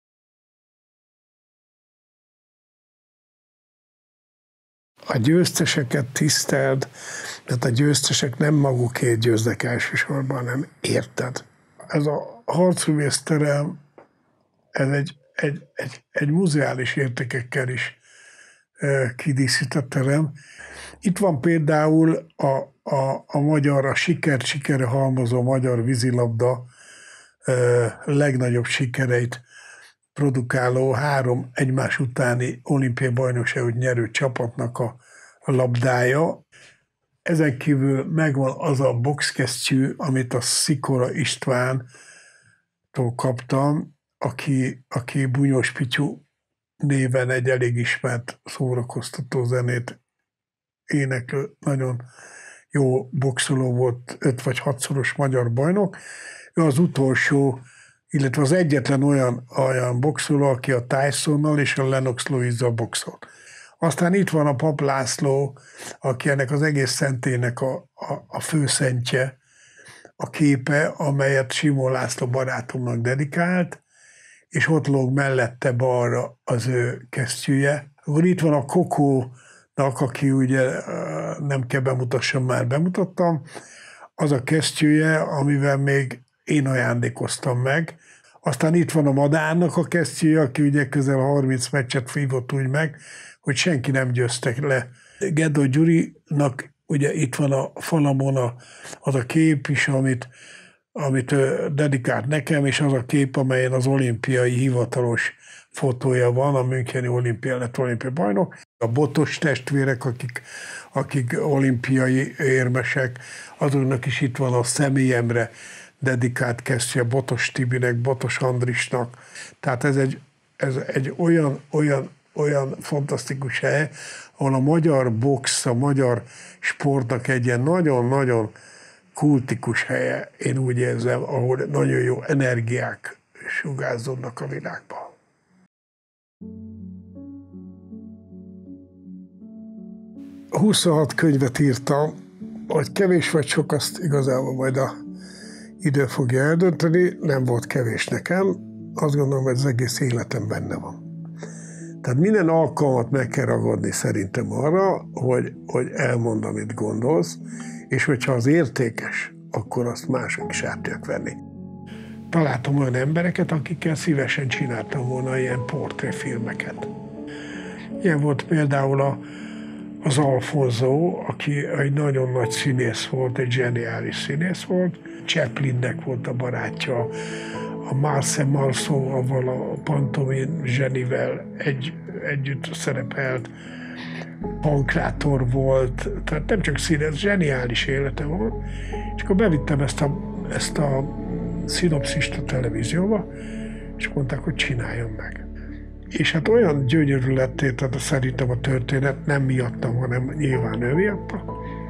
A győzteseket tiszteld, mert a győztesek nem magukért győznek elsősorban, hanem érted. Ez a harcművészterem, ez egy Egy, egy, egy muzeális értékekkel is e, kidíszített terem. Itt van például a, a, a magyar, a sikert sikere halmozó magyar vízilabda e, legnagyobb sikereit produkáló három egymás utáni olimpiai bajnokságot nyerő csapatnak a, a labdája. Ezen kívül megvan az a boxkesztyű, amit a Szikora Istvántól kaptam, aki, aki Bunyós Pityu néven egy elég ismert szórakoztató zenét éneklő, nagyon jó boxoló volt, öt vagy hatszoros magyar bajnok. Ő az utolsó illetve az egyetlen olyan, olyan boxoló, aki a Tysonnal és a Lennox Lewis-zal boxolt. Aztán itt van a Pap László, aki ennek az egész szentének a, a, a főszentje, a képe, amelyet Simon László barátomnak dedikált, és ott lóg mellette balra az ő kesztyűje. Akkor itt van a Kokónak, aki ugye nem kell bemutassam, már bemutattam, az a kesztyűje, amivel még én ajándékoztam meg. Aztán itt van a Madárnak a kesztyűje, aki ugye közel harminc meccset vívott úgy meg, hogy senki nem győztek le. Gedő Gyurinak ugye itt van a falamon a, az a kép is, amit, amit dedikált nekem, és az a kép, amelyen az olimpiai hivatalos fotója van, a Müncheni olimpia lett olimpiai bajnok. A Botos testvérek, akik, akik olimpiai érmesek, azoknak is itt van a személyemre dedikált kesztye, Botos Tibinek, Botos Andrisnak. Tehát ez egy, ez egy olyan, olyan, olyan fantasztikus hely, ahol a magyar box, a magyar sportnak egy ilyen nagyon-nagyon kultikus helye, én úgy érzem, ahol nagyon jó energiák sugárzódnak a világban. huszonhat könyvet írtam, hogy kevés vagy sok, azt igazából majd a idő fogja eldönteni, nem volt kevés nekem, azt gondolom, hogy az egész életem benne van. Tehát minden alkalmat meg kell ragadni szerintem arra, hogy, hogy elmond, amit gondolsz, és hogyha az értékes, akkor azt mások is át tudják venni. Találtam olyan embereket, akikkel szívesen csináltam volna ilyen portréfilmeket. Ilyen volt például a, az Alfonso, aki egy nagyon nagy színész volt, egy zseniális színész volt. Chaplinnek volt a barátja, a Marcel Marceauval, a pantomim zsenivel egy, együtt szerepelt, pankrátor volt, tehát nem csak színész, zseniális élete volt, és akkor bevittem ezt a, ezt a szinopszist a televízióba, és mondták, hogy csináljam meg. És hát olyan gyönyörű lettél, tehát szerintem a történet nem miattam, hanem nyilván ő miatta.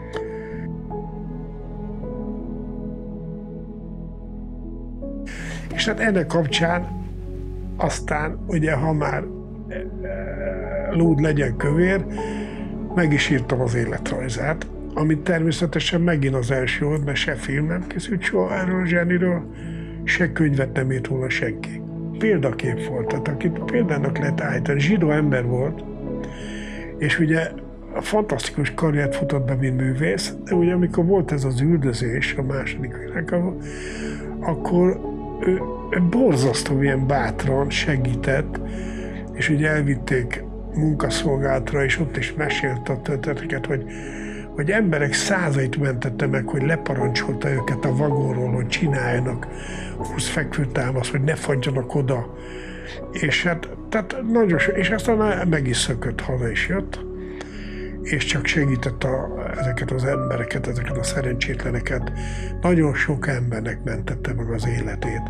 És hát ennek kapcsán aztán, ugye, ha már lúd legyen kövér, meg is írtam az életrajzát, amit természetesen megint az első volt, mert se film nem készült soha erről a zseniről, se könyvet nem írt volna senki. Példakép volt, tehát akit példának lehet állítani. Zsidó ember volt, és ugye fantasztikus karriert futott be, mint művész, de ugye amikor volt ez az üldözés a második világban, akkor ő, ő borzasztó ilyen bátran segített, és ugye elvitték munkaszolgálatra, és ott is mesélte a történeteket, hogy, hogy emberek százait mentette meg, hogy leparancsolta őket a vagonról, hogy csináljanak húsz fekvőtámaszt, hogy ne fagyjanak oda. És hát, tehát nagyon so, és aztán meg is szökött, haza is jött, és csak segített a, ezeket az embereket, ezeket a szerencsétleneket. Nagyon sok embernek mentette meg az életét.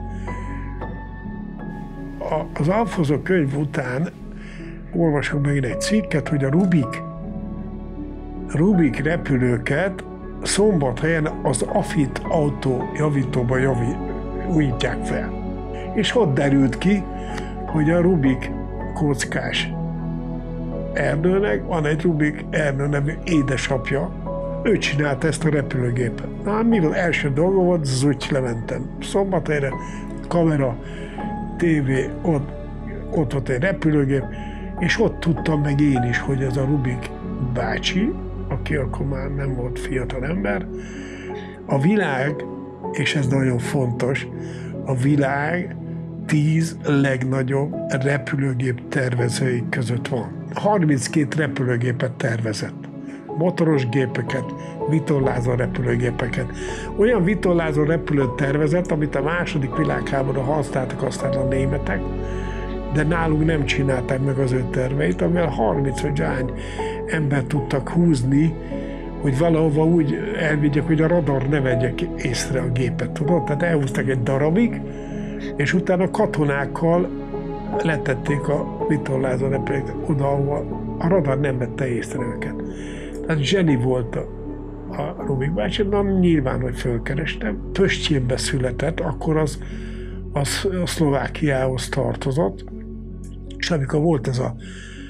A, az Alfonso könyv után olvasok megint egy cikket, hogy a Rubik, Rubik repülőket Szombathelyen az Afit autó javítóba javi, újítják fel. És ott derült ki, hogy a Rubik kockás Ernőnek van egy Rubik Ernő nevű édesapja, ő csinálta ezt a repülőgépet. Na, mivel első dolga volt, zúgy lementem Szombathelyre, kamera, tévé, ott, ott volt egy repülőgép, és ott tudtam meg én is, hogy ez a Rubik bácsi, aki akkor már nem volt fiatal ember, a világ, és ez nagyon fontos, a világ tíz legnagyobb repülőgép tervezői között van. harminckét repülőgépet tervezett. Motoros gépeket, vitorlázó repülőgépeket. Olyan vitorlázó repülőt tervezett, amit a második világháborúban használtak aztán a németek, de nálunk nem csinálták meg az ő terveit, amivel harminc vagy hány ember tudtak húzni, hogy valahova úgy elvigyek, hogy a radar ne vegyek észre a gépet, tudod? Tehát elhúztak egy darabig, és utána katonákkal letették a vitorlázó repülőket oda, ahol a radar nem vette észre őket. Tehát zseni volt a, a Rubik bácsi, de nyilván, hogy fölkerestem. Pöstjénbe született, akkor az, az a Szlovákiához tartozott, és amikor volt ez a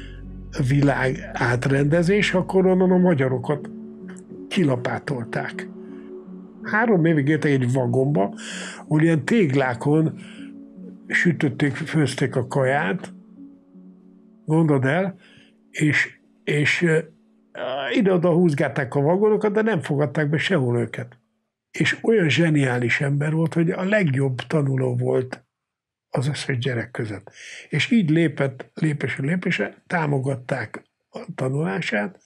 világ átrendezés, akkor onnan a magyarokat kilapátolták. Három évig éltek egy vagomba, ahol ilyen téglákon sütötték, főzték a kaját, gondold el, és, és ide-oda húzgálták a vagonokat, de nem fogadták be sehol őket. És olyan zseniális ember volt, hogy a legjobb tanuló volt az összes gyerek között. És így lépett lépésről lépésre, támogatták a tanulását,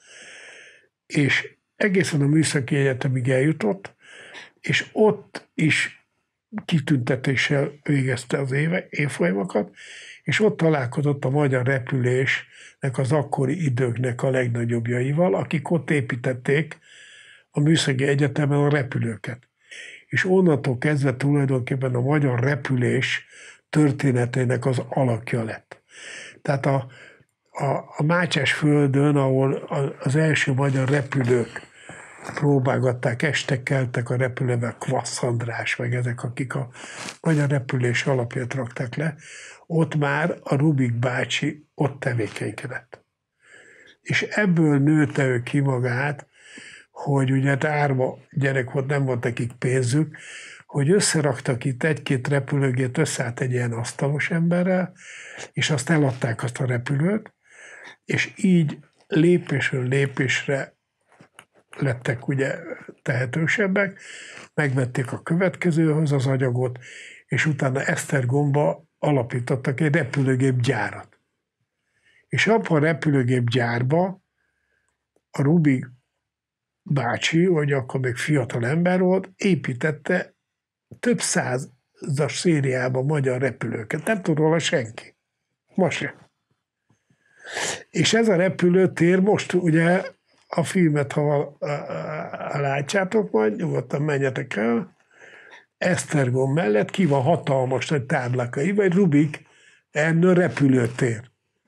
és egészen a Műszaki Egyetemig eljutott, és ott is kitüntetéssel végezte az éve, évfolyamokat, és ott találkozott a magyar repülésnek az akkori időknek a legnagyobbjaival, akik ott építették a Műszaki Egyetemen a repülőket. És onnantól kezdve tulajdonképpen a magyar repülés történetének az alakja lett. Tehát a, a, a Mátyás-földön, ahol az első magyar repülők próbálgatták, este keltek a repülővel, Kvassz András, meg ezek, akik a magyar repülés alapját rakták le, ott már a Rubik bácsi ott tevékenykedett. És ebből nőtte ő ki magát, hogy ugye árva gyerek volt, nem volt nekik pénzük, hogy összeraktak itt egy-két repülőgét, összeállt egy ilyen asztalos emberrel, és azt eladták azt a repülőt, és így lépésről lépésre lettek ugye tehetősebbek, megvették a következőhöz az anyagot, és utána Esztergomba alapítottak egy repülőgép gyárat. És abban a repülőgép gyárba a Rubik bácsi, hogy akkor még fiatal ember volt, építette több százas szériában magyar repülőket. Nem tud róla senki. Ma sem. És ez a repülőtér most ugye a filmet, ha látjátok majd, nyugodtan menjetek el, Esztergom mellett ki van hatalmas nagy táblakai, vagy Rubik Ernő repülőtér.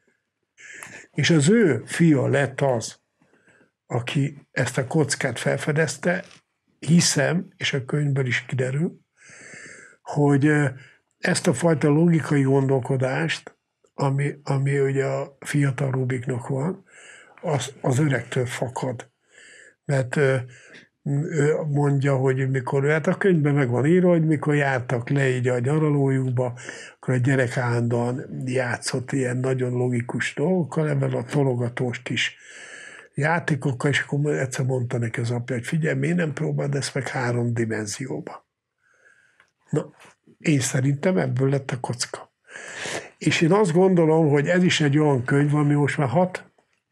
És az ő fia lett az, aki ezt a kockát felfedezte, hiszem, és a könyvből is kiderül, hogy ezt a fajta logikai gondolkodást, ami, ami ugye a fiatal Rubiknak van, az, az öregtől fakad. Mert ő mondja, hogy mikor, hát a könyvben meg van írva, hogy mikor jártak le így a nyaralójukba, akkor a gyerek állandóan játszott ilyen nagyon logikus dolgokkal, ebben a tologatós kis játékokkal, és akkor egyszer mondta neki az apja, hogy figyelj, miért nem próbáld ezt meg három dimenzióba. Na, én szerintem ebből lett a kocka. És én azt gondolom, hogy ez is egy olyan könyv, ami most már hat,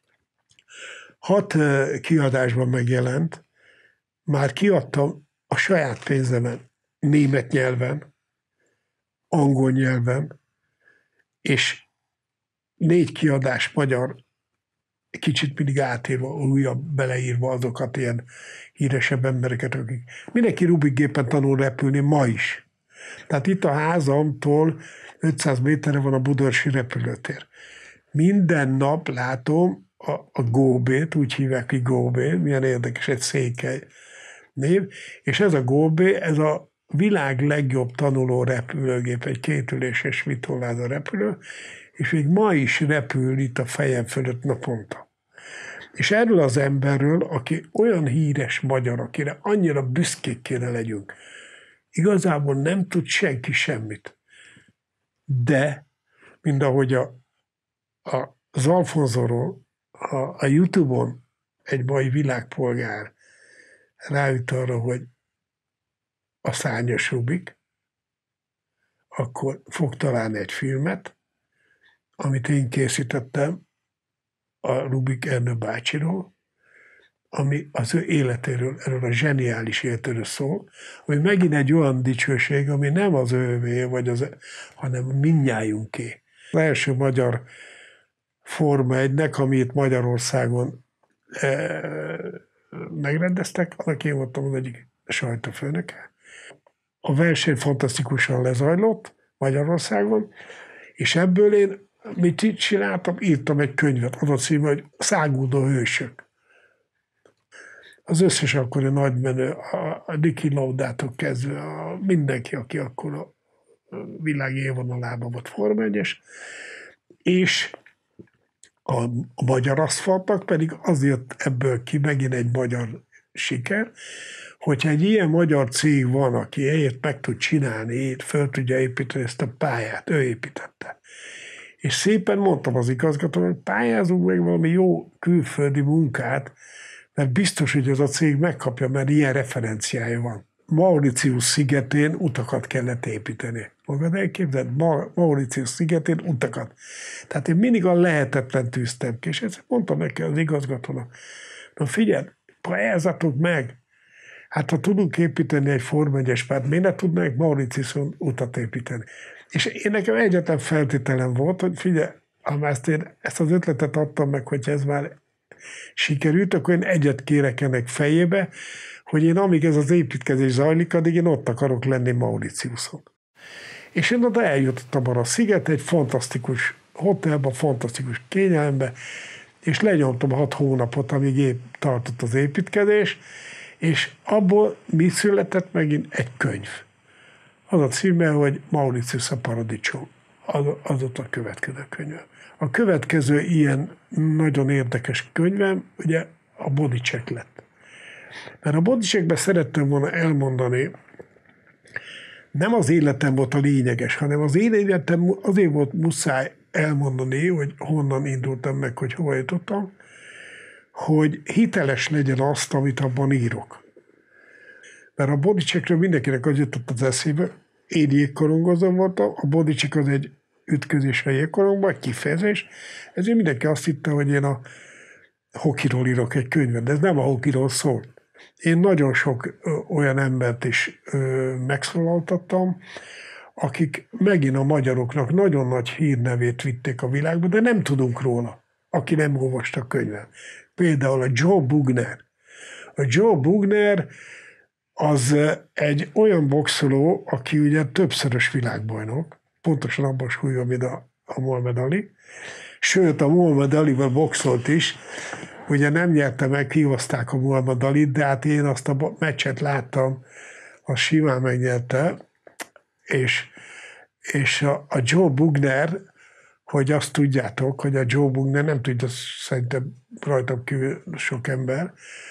hat kiadásban megjelent. Már kiadtam a saját pénzemen, német nyelven, angol nyelven, és négy kiadás magyar, kicsit mindig átírva, újabb beleírva azokat ilyen híresebb embereket, akik mindenki Rubik gépen tanul repülni ma is. Tehát itt a házamtól ötszáz méterre van a Budaörsi repülőtér. Minden nap látom a, a Góbét, úgy hívják, hogy Góbé, milyen érdekes, egy székely név, és ez a Góbé, ez a világ legjobb tanuló repülőgép, egy kétüléses vitorláza repülő, és még ma is repül itt a fejem fölött naponta. És erről az emberről, aki olyan híres magyar, akire annyira büszkék kéne legyünk, igazából nem tud senki semmit. De, mint ahogy a, a, az Alfonzóról a, a YouTube-on egy mai világpolgár ráüt arra, hogy a szárnyas Rubik, akkor fog találni egy filmet, amit én készítettem a Rubik Ernő bácsiról, ami az ő életéről, erről a zseniális életéről szól, ami megint egy olyan dicsőség, ami nem az ővé, vagy az, hanem mindnyájunké. Az első magyar Forma egynek, amit Magyarországon e, megrendeztek, annak én voltam az egyik sajtófőnöke. A verseny fantasztikusan lezajlott Magyarországon, és ebből én mit csináltam? Írtam egy könyvet, az a címe, hogy Száguldó hősök. Az összes akkori nagymenő, a, a Niki Laudától kezdve, a, mindenki, aki akkor a világ élvonalában volt Forma egyes, és a, a magyar aszfaltnak pedig azért ebből ki megint egy magyar siker, hogyha egy ilyen magyar cég van, aki egyet meg tud csinálni, föl tudja építeni ezt a pályát, ő építette. És szépen mondtam az igazgatónak, hogy pályázunk meg valami jó külföldi munkát, mert biztos, hogy ez a cég megkapja, mert ilyen referenciája van. Mauritius szigetén utakat kellett építeni. Magad elképzeld, Ma- Mauritius szigetén utakat. Tehát én mindig a lehetetlen tűztem ki, és ezt mondtam neki az igazgatónak. Na figyelj, pályázatok meg! Hát ha tudunk építeni egy Forma egyes párt, miért ne tudnánk Mauritiuson utat építeni? És én nekem egyetlen feltételem volt, hogy figyelj, ha ezt, én, ezt az ötletet adtam meg, hogy ez már sikerült, akkor én egyet kérek ennek fejébe, hogy én amíg ez az építkezés zajlik, addig én ott akarok lenni Mauritiuson. És én oda eljutottam arra a sziget, egy fantasztikus hotelba, fantasztikus kényelembe, és lenyomtam hat hónapot, amíg épp tartott az építkezés, és abból mi született megint egy könyv. Az a címe, hogy Mauritius a paradicsom. Az, az ott a következő könyv. A következő ilyen nagyon érdekes könyvem, ugye a bodycheck lett. Mert a bodycheckben szerettem volna elmondani, nem az életem volt a lényeges, hanem az én életem azért volt muszáj elmondani, hogy honnan indultam meg, hogy hova jutottam, hogy hiteles legyen azt, amit abban írok. Mert a bodycheckről mindenkinek az jutott az eszébe, én jégkorongozó voltam, a bodycheck az egy ütközés a jégkorongban, egy kifejezés, ezért mindenki azt hitte, hogy én a hokiról írok egy könyvet, de ez nem a hokiról szól. Én nagyon sok ö, olyan embert is ö, megszólaltattam, akik megint a magyaroknak nagyon nagy hírnevét vitték a világba, de nem tudunk róla, aki nem olvasta a könyvet. Például a Joe Bugner. A Joe Bugner az egy olyan boxoló, aki ugye többszörös világbajnok, pontosan abban a súlyban, mint a, a Muhammad Ali. Sőt, a Muhammad Alival boxolt is, ugye nem nyerte meg, kihozták a Muhammad Alit, de hát én azt a meccset láttam, az simán megnyerte, és, és a, a Joe Bugner, hogy azt tudjátok, hogy a Joe Bugner, nem tudja szerintem rajtam kívül sok ember,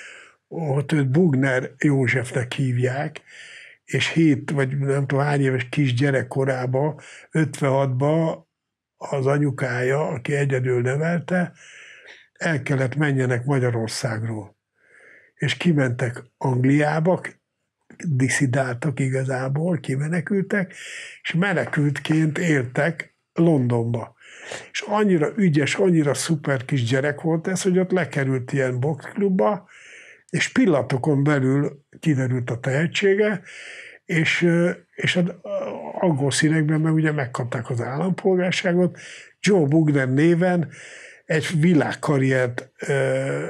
ott őt Bugner Józsefnek hívják, és hét vagy nem tudom hány éves kis gyerekkorában, ötvenhatban az anyukája, aki egyedül nevelte, el kellett menjenek Magyarországról. És kimentek Angliába, diszidáltak igazából, kimenekültek, és menekültként éltek Londonba. És annyira ügyes, annyira szuper kis gyerek volt ez, hogy ott lekerült ilyen boxklubba, és pillanatokon belül kiderült a tehetsége, és, és az angol színekben meg ugye megkapták az állampolgárságot. Joe Bugner néven egy világkarriert ö,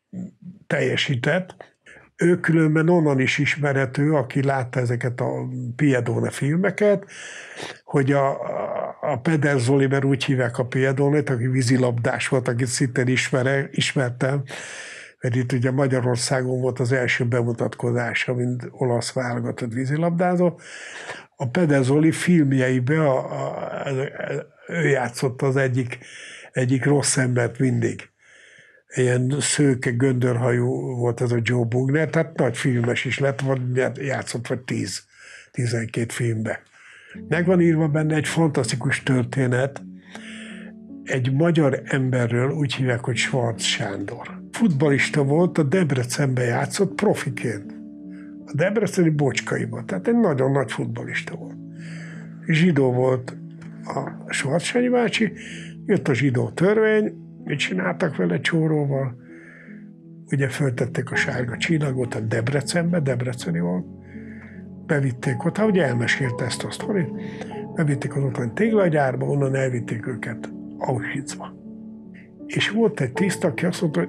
teljesített. Ő különben onnan is ismerhető, aki látta ezeket a Piedone filmeket, hogy a, a Peder Zoli, mert úgy hívják a Piedonét, aki vízilabdás volt, akit szintén ismer, ismertem, mert itt ugye Magyarországon volt az első bemutatkozása, mint olasz válogatott vízilabdázó. A Peder Zoli filmjeiben a, a, a, ő játszott az egyik, egyik rossz embert mindig. Ilyen szőke, göndörhajú volt ez a Joe Bugner, tehát nagy filmes is lett, vagy játszott vagy tíz, tizenkét filmbe. Meg van írva benne egy fantasztikus történet, egy magyar emberről, úgy hívják, hogy Schwarz Sándor. Futballista volt, a Debrecenben játszott profiként. A debreceni Bocskaiban, tehát egy nagyon nagy futballista volt. Zsidó volt a Schwarz Sanyi bácsi, jött a zsidó törvény, mit csináltak vele csóróval? Ugye föltették a sárga csillagot a Debrecenbe, debreceni volt, bevitték ott, ugye elmesélte ezt a sztorit, bevitték az ottani téglagyárba, onnan elvitték őket Auschwitzba. És volt egy tiszt, aki azt mondta, hogy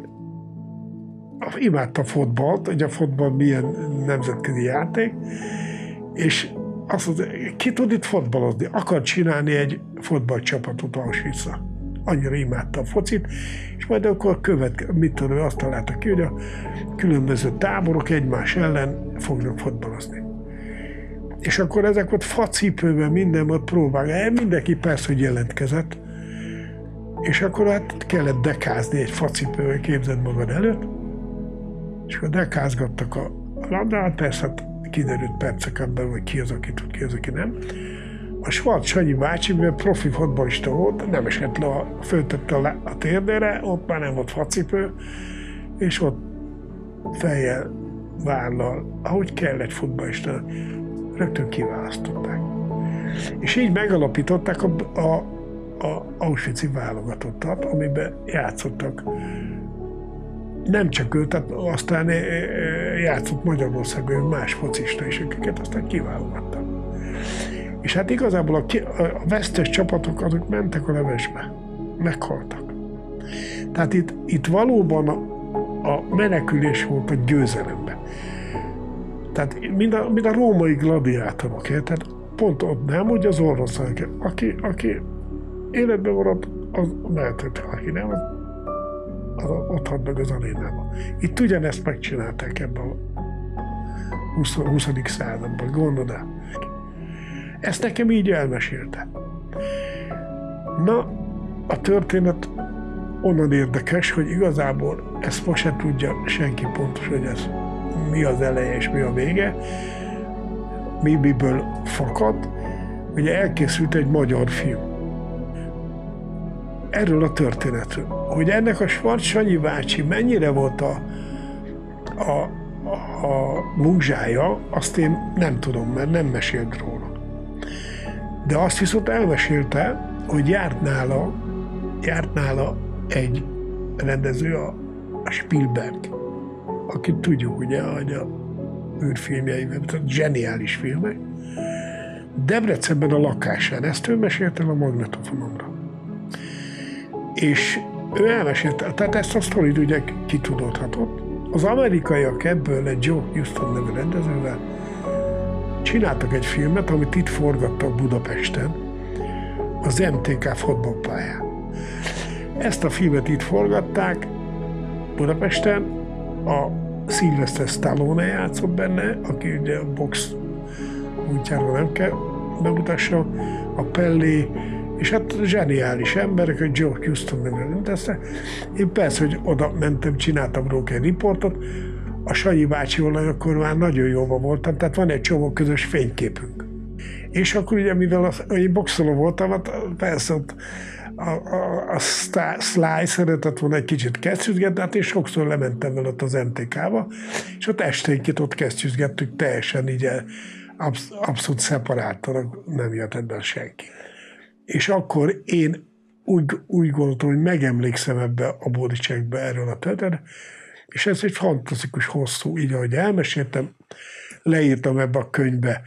imádta a fotballt, hogy a fotball milyen nemzetközi játék, és azt mondta, ki tud itt fotballozni? Akar csinálni egy fotballcsapatot Auschwitzra. Annyira imádta a focit, és majd akkor követ, mit tudom, azt találta ki, hogy a különböző táborok egymás ellen fognak fotballozni. És akkor ezek ott facipőben minden ott próbál. Mindenki persze, hogy jelentkezett. És akkor hát kellett dekázni egy facipővel, képzeld magad előtt. És akkor dekázgattak a labdát, persze hát kiderült perceken belül, hogy ki az, aki tud, ki az, aki nem. A Schwarz Sanyi bácsi, mivel profi fotballista volt, nem esett le, a, föltette a, a térdére, ott már nem volt facipő, és ott fejjel, vállal, ahogy kell egy futballista, rögtön kiválasztották. És így megalapították a, a, a Auschwitz-i válogatottat, amiben játszottak. Nem csak ő, tehát aztán játszott Magyarországon más focista is, akiket aztán kiválogattak. És hát igazából a, a vesztes csapatok azok mentek a levesbe, meghaltak. Tehát itt, itt valóban a, a menekülés volt a győzelemben. Tehát mind a, mind a római gladiátorok, tehát pont ott nem, hogy az oroszok, aki, aki életben maradt, az mehetett, aki nem, az, az ott halt meg az arénában. Itt ugyanezt megcsinálták ebben a huszadik században, gondold el. Ezt nekem így elmesélte. Na, a történet onnan érdekes, hogy igazából ezt most se tudja senki pontos, hogy ez mi az eleje és mi a vége, mi miből fakad. Ugye elkészült egy magyar film erről a történetről. Hogy ennek a Schwarz Sanyi bácsi mennyire volt a, a, a muzsája, azt én nem tudom, mert nem mesélt róla. De azt viszont elmesélte, hogy járt nála, járt nála egy rendező, a Spielberg, akit tudjuk, ugye, hogy a űrfilmjeiben, tehát zseniális filmek. Debrecenben a lakásán, ezt ő mesélte a magnetofonomra. És ő elmesélte, tehát ezt a sztorit ugye kitudódhatott. Az amerikaiak ebből egy Joe Huston nevű rendezővel csináltak egy filmet, amit itt forgattak Budapesten, az em té ká fotballpályán. Ezt a filmet itt forgatták Budapesten, a Sylvester Stallone játszott benne, aki ugye a box útjáról nem kell bemutassa, a Pellé, és hát zseniális emberek, hogy Joe Huston nem rendezte. Én persze, hogy oda mentem, csináltam róla egy riportot, a Sanyi bácsival akkor már nagyon jóban voltam, tehát van egy csomó közös fényképünk. És akkor ugye, mivel én boxoló voltam, hát persze ott a, a, a Sly szeretett volna egy kicsit kesztyűzgetni, hát én sokszor lementem vele ott az em té ká-ba, és ott esténként ott kesztyűzgettük, teljesen így absz, abszolút szeparáltanak, nem jött ebben senki. És akkor én úgy, úgy gondoltam, hogy megemlékszem ebbe a bodycheckbe erről a történetre, és ez egy fantasztikus hosszú, így ahogy elmeséltem, leírtam ebbe a könyvbe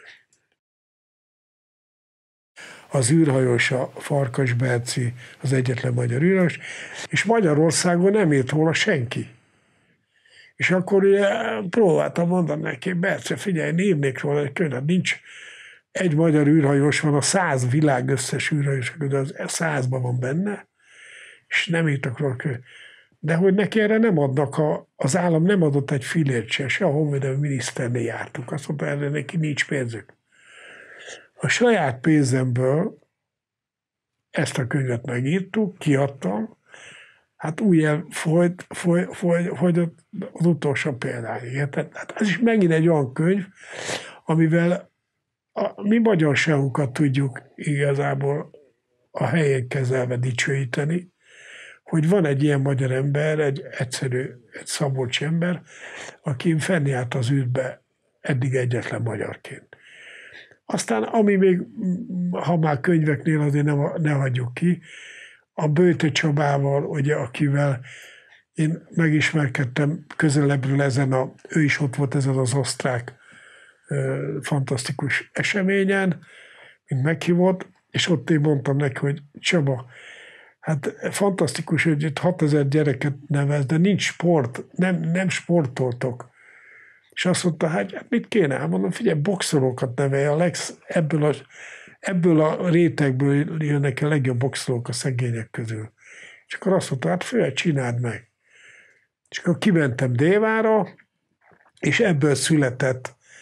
az űrhajós, a Farkas Berci, az egyetlen magyar űrhajós, és Magyarországon nem írt róla senki. És akkor ugye próbáltam mondani neki, Berci, figyelj, írnék róla egy könyvet, nincs egy magyar űrhajós, van a száz világ összes űrhajós, de az százban van benne, és nem írtak róla könyvet. De hogy neki erre nem adnak, a, az állam nem adott egy fillért se, se a honvédelmi miniszternél jártunk. Azt mondta, erre neki nincs pénzük. A saját pénzemből ezt a könyvet megírtuk, kiadtam, hát úgy folyt, folyt, folyt, folyt az utolsó példáig. Hát ez is megint egy olyan könyv, amivel a mi magyarságunkat tudjuk igazából a helyén kezelve dicsőíteni, hogy van egy ilyen magyar ember, egy egyszerű, egy szabolcsi ember, aki fennjárt az űrbe eddig egyetlen magyarként. Aztán, ami még, ha már könyveknél azért ne, ne hagyjuk ki, a Böjtö Csabával, ugye, akivel én megismerkedtem közelebbről ezen a, ő is ott volt ezen az osztrák ö, fantasztikus eseményen, mint meghívott, és ott én mondtam neki, hogy Csaba, hát fantasztikus, hogy itt hatezer gyereket nevez, de nincs sport, nem, nem sportoltok. És azt mondta, hát mit kéne? Hát mondom, figyelj, boxolókat nevelj, a legsz, ebből, a, ebből a rétegből jönnek a legjobb boxolók a szegények közül. És akkor azt mondta, hát főleg csináld meg. És akkor kimentem Dévára, és ebből született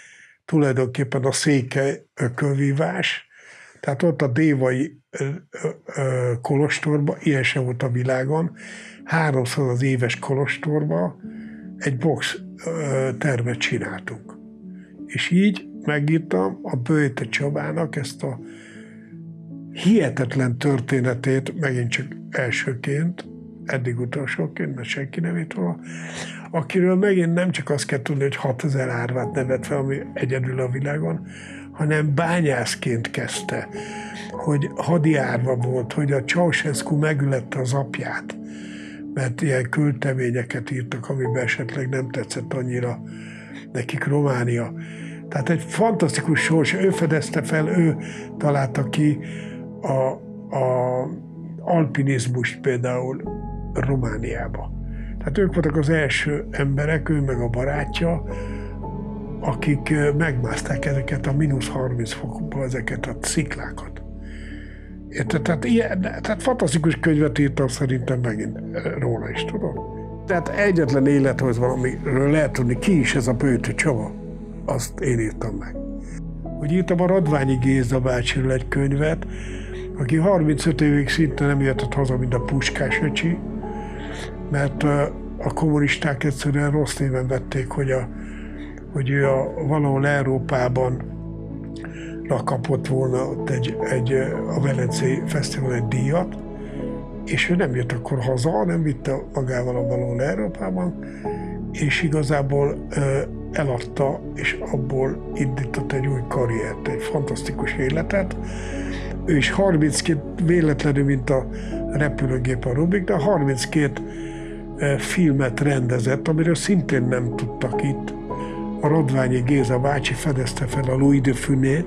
tulajdonképpen a székely ökölvívás, tehát ott a dévai ö, ö, kolostorban, ilyen sem volt a világon, háromszor az éves kolostorban egy box ö, tervet csináltunk. És így megírtam a Böjte Csabának ezt a hihetetlen történetét, megint csak elsőként, eddig utolsóként, mert senki nem ért volna, akiről megint nem csak azt kell tudni, hogy hatezer árvát nevet fel, ami egyedül a világon, hanem bányászként kezdte, hogy hadiárva volt, hogy a Ceausescu megülette az apját, mert ilyen költeményeket írtak, amiben esetleg nem tetszett annyira nekik Románia. Tehát egy fantasztikus sors, ő fedezte fel, ő találta ki a, a alpinizmust például Romániába. Tehát ők voltak az első emberek, ő meg a barátja, akik megmászták ezeket a mínusz harminc fokba, ezeket a sziklákat. Érted? Tehát, ilyen, tehát fantasztikus könyvet írtam szerintem megint róla is, tudom. Tehát egyetlen élethoz valamiről lehet tudni, ki is ez a Böjte Csaba. Azt én írtam meg. Hogy írtam a Radványi Géza bácsiról egy könyvet, aki harmincöt évig szinte nem jöhetett haza, mint a Puskás öcsi, mert a kommunisták egyszerűen rossz néven vették, hogy, a, hogy ő a, valahol Európában kapott volna ott egy, egy, a Velencei Fesztivál egy díjat, és ő nem jött akkor haza, nem vitte magával a valahol Európában, és igazából eladta, és abból indított egy új karriert, egy fantasztikus életet. Ő is harminckét, véletlenül, mint a repülőgép a Rubik, de harminckét filmet rendezett, amiről szintén nem tudtak itt. A Radványi Géza bácsi fedezte fel a Louis de Funès,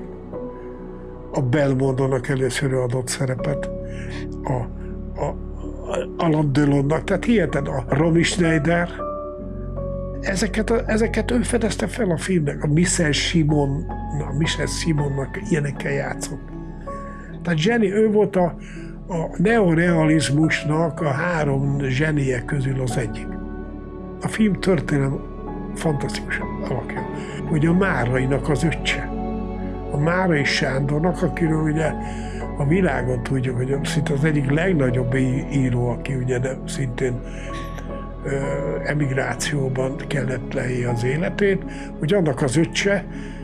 a Belmondonnak először adott szerepet, a, a, a Alain Delonnak, tehát hiheted, a Romy Schneider, ezeket, a, ezeket ő fedezte fel a filmnek, a Michel Simon, a Michel Simonnak ilyenekkel játszott. Tehát zseni, ő volt a, a neorealizmusnak a három zsenie közül az egyik. A film történelem fantasztikus alakja, hogy a Márainak az öccse. A Márai Sándornak, akiről ugye a világon tudjuk, hogy szinte az egyik legnagyobb író, aki ugye de szintén ö, emigrációban kellett leélni az életét, hogy annak az öccse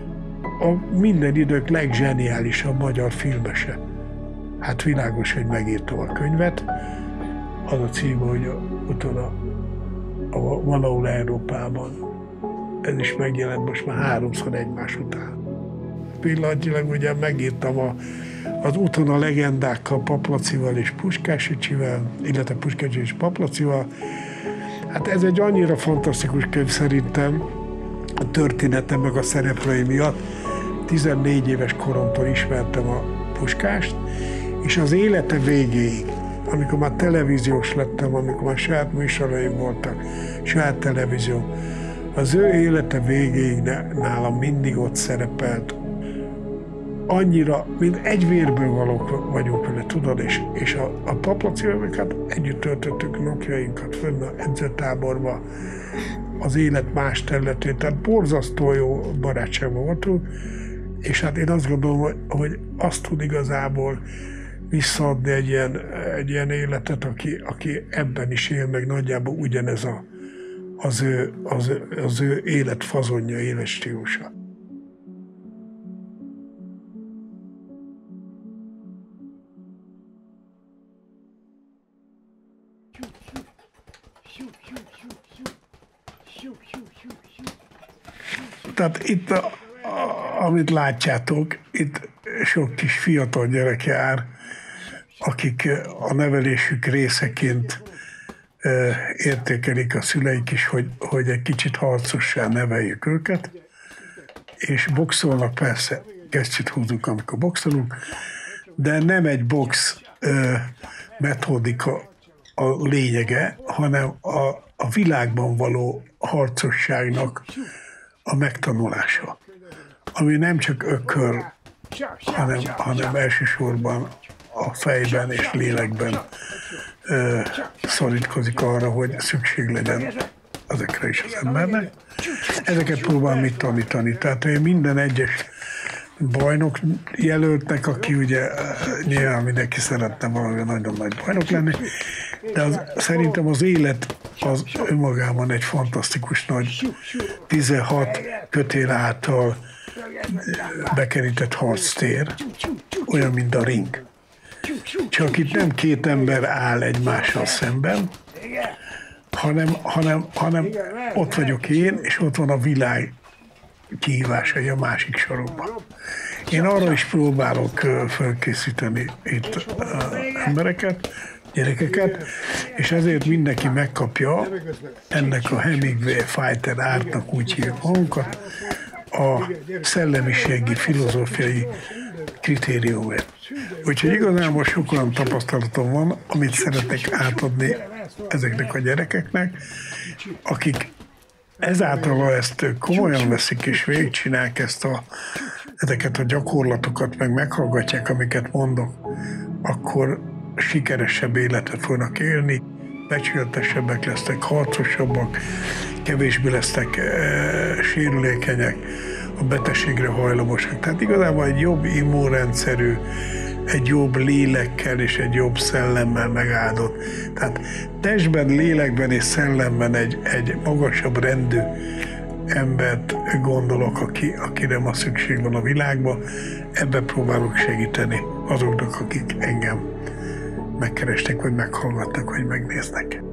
a minden idők legzseniálisabb magyar filmese. Hát világos, hogy megírtam a könyvet. Az a címe, hogy utána a, a, valahol Európában. Ez is megjelent most már háromszor egymás után. Pillanatilag ugye megírtam a, az Úton a legendákkal, Paplacival és Puskás öcsivel, illetve Puskás és Paplacival. Hát ez egy annyira fantasztikus könyv szerintem, a történetem meg a szereplői miatt. tizennégy éves koromtól ismertem a Puskást, és az élete végéig, amikor már televíziós lettem, amikor már saját műsoraim voltak, saját televízió, az ő élete végéig nálam mindig ott szerepelt. Annyira, mint egy vérből valók vagyunk vele, tudod, és, és a, a Paplacival hát együtt töltöttük napjainkat fönn a edzőtáborba, az élet más területén, tehát borzasztó jó barátságban voltunk, és hát én azt gondolom, hogy, hogy azt tud igazából visszaadni egy ilyen, egy ilyen életet, aki, aki ebben is él, meg nagyjából ugyanez a, az, ő, az, az ő élet fazonja, éles stílusa. Tehát itt, a, a, amit látjátok, itt sok kis fiatal gyerek jár, akik a nevelésük részeként e, értékelik a szüleik is, hogy, hogy egy kicsit harcossá neveljük őket, és boxolnak, persze, kesztyűt húzunk, amikor boxolunk, de nem egy box e, metodika a lényege, hanem a, a világban való harcosságnak a megtanulása, ami nem csak ököl, hanem, hanem elsősorban a fejben és lélekben ö, szorítkozik arra, hogy szükség legyen ezekre is az embernek. Ezeket próbál mit tanítani. Tehát én minden egyes bajnok jelöltnek, aki ugye nyilván mindenki szeretne valami nagyon nagy bajnok lenni, de az, szerintem az élet az önmagában egy fantasztikus nagy tizenhat kötél által bekerített harctér, olyan, mint a ring. Csak itt nem két ember áll egymással szemben, hanem, hanem, hanem ott vagyok én, és ott van a világ kihívásai a másik sorokban. Én arra is próbálok felkészíteni itt embereket, gyerekeket, és ezért mindenki megkapja ennek a Hemingway Fighter Artnak, úgy hívjuk magunkat, a szellemiségi, filozófiai kritériumért. Úgyhogy igazából sok olyan tapasztalatom van, amit szeretek átadni ezeknek a gyerekeknek, akik ezáltal, ha ezt komolyan veszik és végigcsinálják ezt a, ezeket a gyakorlatokat, meg meghallgatják, amiket mondok, akkor sikeresebb életet fognak élni, becsületesebbek lesznek, harcosabbak, kevésbé lesznek e, sérülékenyek, a betegségre hajlamosak. Tehát igazából egy jobb immunrendszerű, egy jobb lélekkel és egy jobb szellemmel megáldott. Tehát testben, lélekben és szellemben egy, egy magasabb rendű embert gondolok, aki, akire ma szükség van a világban. Ebben próbálok segíteni azoknak, akik engem megkerestek, vagy meghallgatnak, vagy megnéznek.